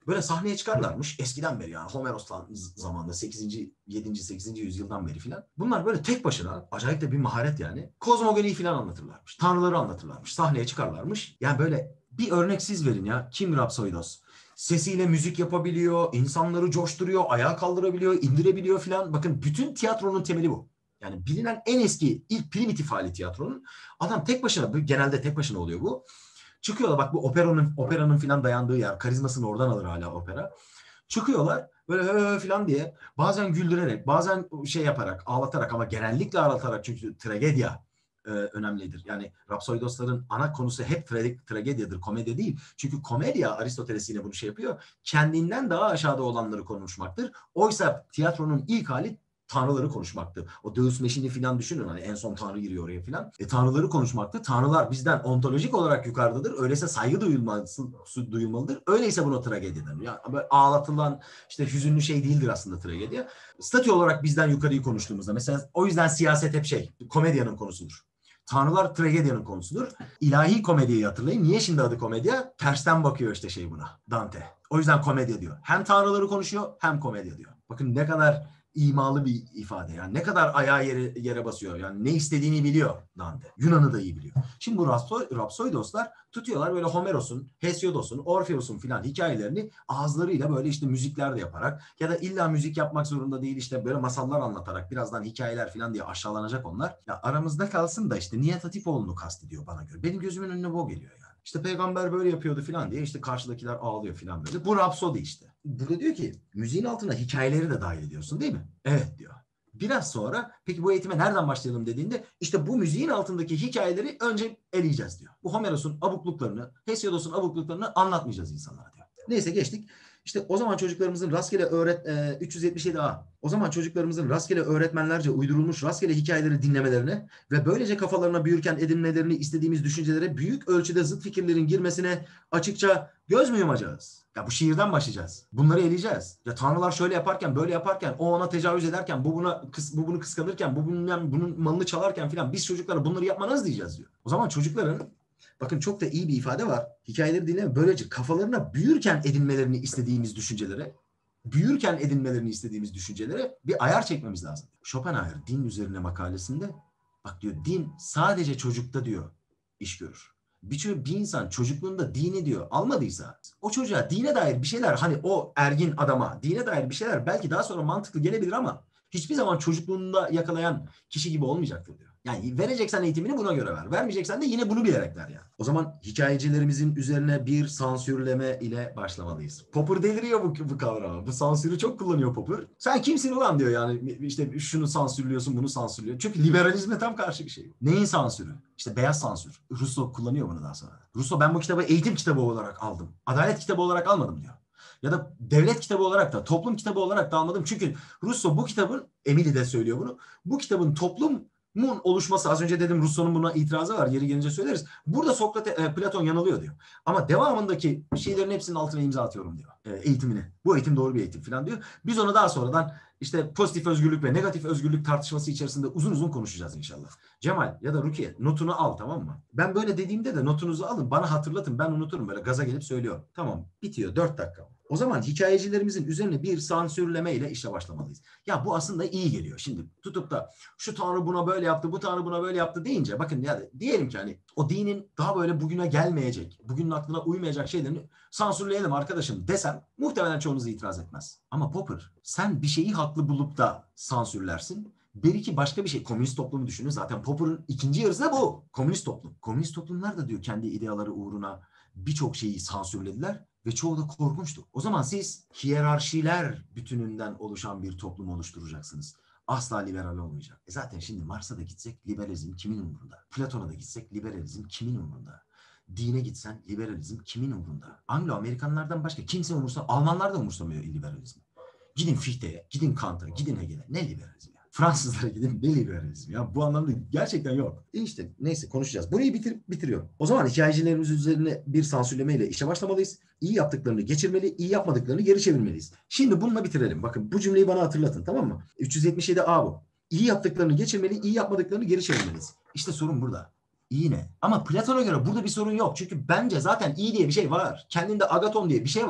Böyle sahneye çıkarlarmış eskiden beri yani Homeros'tan zamanında sekizinci yedinci sekizinci yüzyıldan beri filan. Bunlar böyle tek başına acayip de bir maharet yani. Kozmogoniyi filan anlatırlarmış. Tanrıları anlatırlarmış. Sahneye çıkarlarmış. Yani böyle bir örnek siz verin ya. Kim Rhapsodios? Sesiyle müzik yapabiliyor, insanları coşturuyor, ayağa kaldırabiliyor, indirebiliyor filan. Bakın bütün tiyatronun temeli bu. Yani bilinen en eski ilk primitif hali tiyatronun. Adam tek başına, genelde tek başına oluyor bu. Çıkıyorlar bak bu operanın operanın filan dayandığı yer. Karizmasını oradan alır hala opera. Çıkıyorlar böyle hı filan diye bazen güldürerek, bazen şey yaparak, ağlatarak ama genellikle ağlatarak çünkü tragedya e, önemlidir. Yani Rhapsodos'ların ana konusu hep tra- tragedyadır, komedya değil. Çünkü komedya Aristoteles yine bunu şey yapıyor. Kendinden daha aşağıda olanları konuşmaktır. Oysa tiyatronun ilk hali tanrıları konuşmaktı. O Deus Machin'i filan düşünün hani en son tanrı giriyor oraya filan. E, tanrıları konuşmaktı. Tanrılar bizden ontolojik olarak yukarıdadır. Öyleyse saygı duyulmalıdır. duyulmalıdır. Öyleyse buna tragedi denir. Yani böyle ağlatılan işte hüzünlü şey değildir aslında tragedi. Statü olarak bizden yukarıyı konuştuğumuzda mesela o yüzden siyaset hep şey komedyanın konusudur. Tanrılar tragedyanın konusudur. İlahi komediyi hatırlayın. Niye şimdi adı komedya? Tersten bakıyor işte şey buna. Dante. O yüzden komedya diyor. Hem tanrıları konuşuyor hem komedya diyor. Bakın ne kadar imalı bir ifade. Yani ne kadar ayağı yere, yere basıyor. Yani ne istediğini biliyor Dante. Yunan'ı da iyi biliyor. Şimdi bu Rhapsodos'lar tutuyorlar böyle Homeros'un, Hesiodos'un, Orpheus'un filan hikayelerini ağızlarıyla böyle işte müzikler de yaparak ya da illa müzik yapmak zorunda değil işte böyle masallar anlatarak birazdan hikayeler filan diye aşağılanacak onlar. Ya aramızda kalsın da işte Nihat Hatipoğlu'nu kastediyor bana göre. Benim gözümün önüne bu geliyor yani. İşte peygamber böyle yapıyordu filan diye işte karşıdakiler ağlıyor filan böyle. Bu Rhapsody işte. Burada diyor ki müziğin altına hikayeleri de dahil ediyorsun değil mi? Evet diyor. Biraz sonra peki bu eğitime nereden başlayalım dediğinde işte bu müziğin altındaki hikayeleri önce eleyeceğiz diyor. Bu Homeros'un abukluklarını, Hesiodos'un abukluklarını anlatmayacağız insanlara diyor. Neyse geçtik. İşte o zaman çocuklarımızın rastgele öğret e, üç yüz yetmiş yedi A. O zaman çocuklarımızın rastgele öğretmenlerce uydurulmuş rastgele hikayeleri dinlemelerine ve böylece kafalarına büyürken edinmelerini istediğimiz düşüncelere büyük ölçüde zıt fikirlerin girmesine açıkça göz mü yumacağız? Ya bu şiirden başlayacağız. Bunları eleyeceğiz. Ya tanrılar şöyle yaparken, böyle yaparken, o ona tecavüz ederken, bu buna bu bunu kıskanırken, bu bunun, bunun malını çalarken filan biz çocuklara bunları yapmanız diyeceğiz diyor. O zaman çocukların bakın çok da iyi bir ifade var. Hikayeleri dinleme. Böylece kafalarına büyürken edinmelerini istediğimiz düşüncelere, büyürken edinmelerini istediğimiz düşüncelere bir ayar çekmemiz lazım. Schopenhauer din üzerine makalesinde bak diyor din sadece çocukta diyor iş görür. Bir, bir insan çocukluğunda dini diyor almadıysa o çocuğa dine dair bir şeyler hani o ergin adama dine dair bir şeyler belki daha sonra mantıklı gelebilir ama hiçbir zaman çocukluğunda yakalayan kişi gibi olmayacaktır diyor. Yani vereceksen eğitimini buna göre ver. Vermeyeceksen de yine bunu bilerek ver yani. O zaman hikayecilerimizin üzerine bir sansürleme ile başlamalıyız. Popper deliriyor bu, bu kavrama. Bu sansürü çok kullanıyor Popper. Sen kimsin ulan diyor yani işte şunu sansürlüyorsun bunu sansürlüyor. Çünkü liberalizme tam karşı bir şey. Neyin sansürü? İşte beyaz sansür. Rousseau kullanıyor bunu daha sonra. Rousseau ben bu kitabı eğitim kitabı olarak aldım. Adalet kitabı olarak almadım diyor. Ya da devlet kitabı olarak da, toplum kitabı olarak da almadım. Çünkü Rousseau bu kitabın, Emily de söylüyor bunu, bu kitabın toplumun oluşması, az önce dedim Rousseau'nun buna itirazı var, yeri gelince söyleriz. Burada Sokrates, e, Platon yanılıyor diyor. Ama devamındaki şeylerin hepsinin altına imza atıyorum diyor. E, eğitimini. Bu eğitim doğru bir eğitim falan diyor. Biz onu daha sonradan işte pozitif özgürlük ve negatif özgürlük tartışması içerisinde uzun uzun konuşacağız inşallah. Cemal ya da Rukiye notunu al, tamam mı? Ben böyle dediğimde de notunuzu alın, bana hatırlatın, ben unuturum, böyle gaza gelip söylüyorum. Tamam, bitiyor, dört dakika. O zaman hikayecilerimizin üzerine bir sansürleme ile işe başlamalıyız. Ya bu aslında iyi geliyor. Şimdi tutup da şu tanrı buna böyle yaptı, bu tanrı buna böyle yaptı deyince bakın ya diyelim ki hani o dinin daha böyle bugüne gelmeyecek, bugünün aklına uymayacak şeylerini sansürleyelim arkadaşım desem muhtemelen çoğunuz itiraz etmez. Ama Popper sen bir şeyi haklı bulup da sansürlersin. Belki başka bir şey. Komünist toplumu düşünün. Zaten Popper'ın ikinci yarısı da bu. Komünist toplum. Komünist toplumlar da diyor kendi ideaları uğruna birçok şeyi sansürlediler ve çoğu da korkunçtu. O zaman siz hiyerarşiler bütününden oluşan bir toplum oluşturacaksınız. Asla liberal olmayacak. E zaten şimdi Marx'a da gitsek liberalizm kimin umurunda? Platon'a da gitsek liberalizm kimin umurunda? Dine gitsen liberalizm kimin umurunda? Anglo-Amerikanlardan başka kimse umursa, Almanlar da umursamıyor liberalizmi. Gidin Fichte'ye, gidin Kant'a, gidin Hegel'e. Ne liberalizm ya? Fransızlara gidin, ne liberalizm ya? Bu anlamda gerçekten yok. E işte neyse konuşacağız. Burayı bitir, bitiriyorum. O zaman hikayecilerimiz üzerine bir sansürlemeyle işe başlamalıyız. İyi yaptıklarını geçirmeli, iyi yapmadıklarını geri çevirmeliyiz. Şimdi bununla bitirelim. Bakın bu cümleyi bana hatırlatın, tamam mı? üç yüz yetmiş yedi A bu. İyi yaptıklarını geçirmeli, iyi yapmadıklarını geri çevirmeliyiz. İşte sorun burada. İyi ne? Ama Platon'a göre burada bir sorun yok. Çünkü bence zaten iyi diye bir şey var. Kendinde agaton diye bir şey var.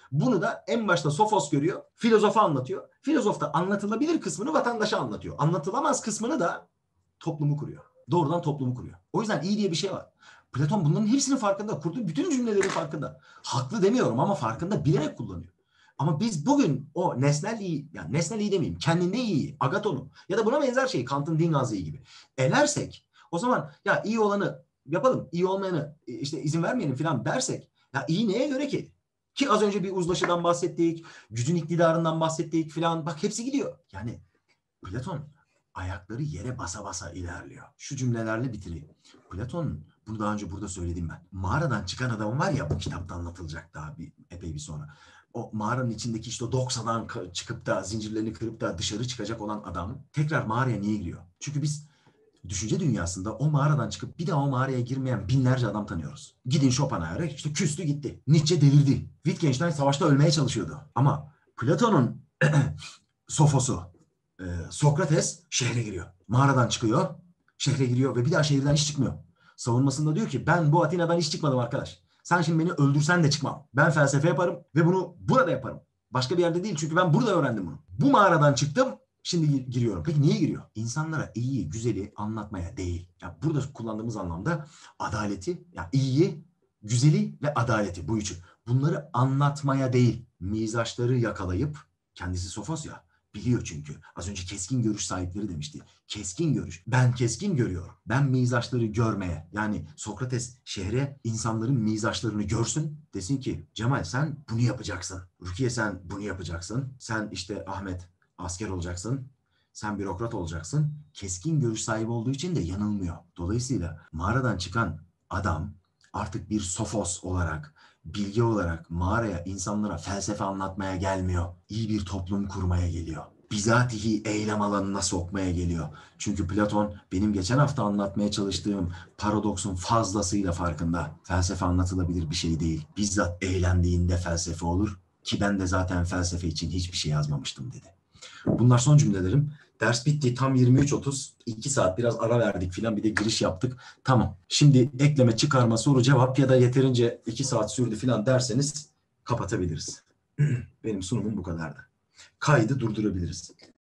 Bunu da en başta Sofos görüyor, filozofa anlatıyor. Filozof da anlatılabilir kısmını vatandaşa anlatıyor. Anlatılamaz kısmını da toplumu kuruyor. Doğrudan toplumu kuruyor. O yüzden iyi diye bir şey var. Platon bunların hepsinin farkında. Kurduğu bütün cümlelerin farkında. Haklı demiyorum ama farkında, bilerek kullanıyor. Ama biz bugün o nesnel iyi, yani nesnel iyi demeyeyim, kendinde iyi, Agaton'u ya da buna benzer şeyi, Kant'ın din gazı gibi elersek, o zaman ya iyi olanı yapalım, iyi olmayanı işte izin vermeyelim falan dersek, ya iyi neye göre ki? Ki az önce bir uzlaşıdan bahsettik, gücün iktidarından bahsettik falan, bak hepsi gidiyor. Yani Platon ayakları yere basa basa ilerliyor. Şu cümlelerle bitireyim. Platon, bunu daha önce burada söyledim ben. Mağaradan çıkan adam var ya, bu kitapta anlatılacak daha bir epey bir sonra. O mağaranın içindeki işte o doksadan çıkıp da zincirlerini kırıp da dışarı çıkacak olan adam tekrar mağaraya niye giriyor? Çünkü biz düşünce dünyasında o mağaradan çıkıp bir daha o mağaraya girmeyen binlerce adam tanıyoruz. Gidin Schopenhauer'a, işte küstü gitti. Nietzsche delirdi. Wittgenstein savaşta ölmeye çalışıyordu. Ama Platon'un Sofos'u, e, Sokrates şehre giriyor. Mağaradan çıkıyor, şehre giriyor ve bir daha şehirden hiç çıkmıyor. Savunmasında diyor ki ben bu Atina'dan hiç çıkmadım arkadaş. Sen şimdi beni öldürsen de çıkmam. Ben felsefe yaparım ve bunu burada yaparım. Başka bir yerde değil, çünkü ben burada öğrendim bunu. Bu mağaradan çıktım, şimdi giriyorum. Peki niye giriyor? İnsanlara iyiyi, güzeli anlatmaya değil. Ya burada kullandığımız anlamda adaleti, ya iyiyi, güzeli ve adaleti, bu üçü. Bunları anlatmaya değil, mizaçları yakalayıp, kendisi Sofos ya, biliyor çünkü. Az önce keskin görüş sahipleri demişti. Keskin görüş. Ben keskin görüyorum. Ben mizaçları görmeye. Yani Sokrates şehre insanların mizaçlarını görsün. Desin ki Cemal sen bunu yapacaksın. Rukiye sen bunu yapacaksın. Sen işte Ahmet asker olacaksın. Sen bürokrat olacaksın. Keskin görüş sahibi olduğu için de yanılmıyor. Dolayısıyla mağaradan çıkan adam artık bir Sofos olarak, bilgi olarak mağaraya insanlara felsefe anlatmaya gelmiyor. İyi bir toplum kurmaya geliyor. Bizatihi eylem alanına sokmaya geliyor. Çünkü Platon benim geçen hafta anlatmaya çalıştığım paradoksun fazlasıyla farkında. Felsefe anlatılabilir bir şey değil. Bizzat eğlendiğinde felsefe olur. Ki ben de zaten felsefe için hiçbir şey yazmamıştım dedi. Bunlar son cümlelerim. Ders bitti. Tam yirmi üç otuz. iki saat biraz ara verdik filan. Bir de giriş yaptık. Tamam. Şimdi ekleme, çıkarma, soru, cevap ya da yeterince iki saat sürdü filan derseniz kapatabiliriz. Benim sunumum bu kadardı. Kaydı durdurabiliriz.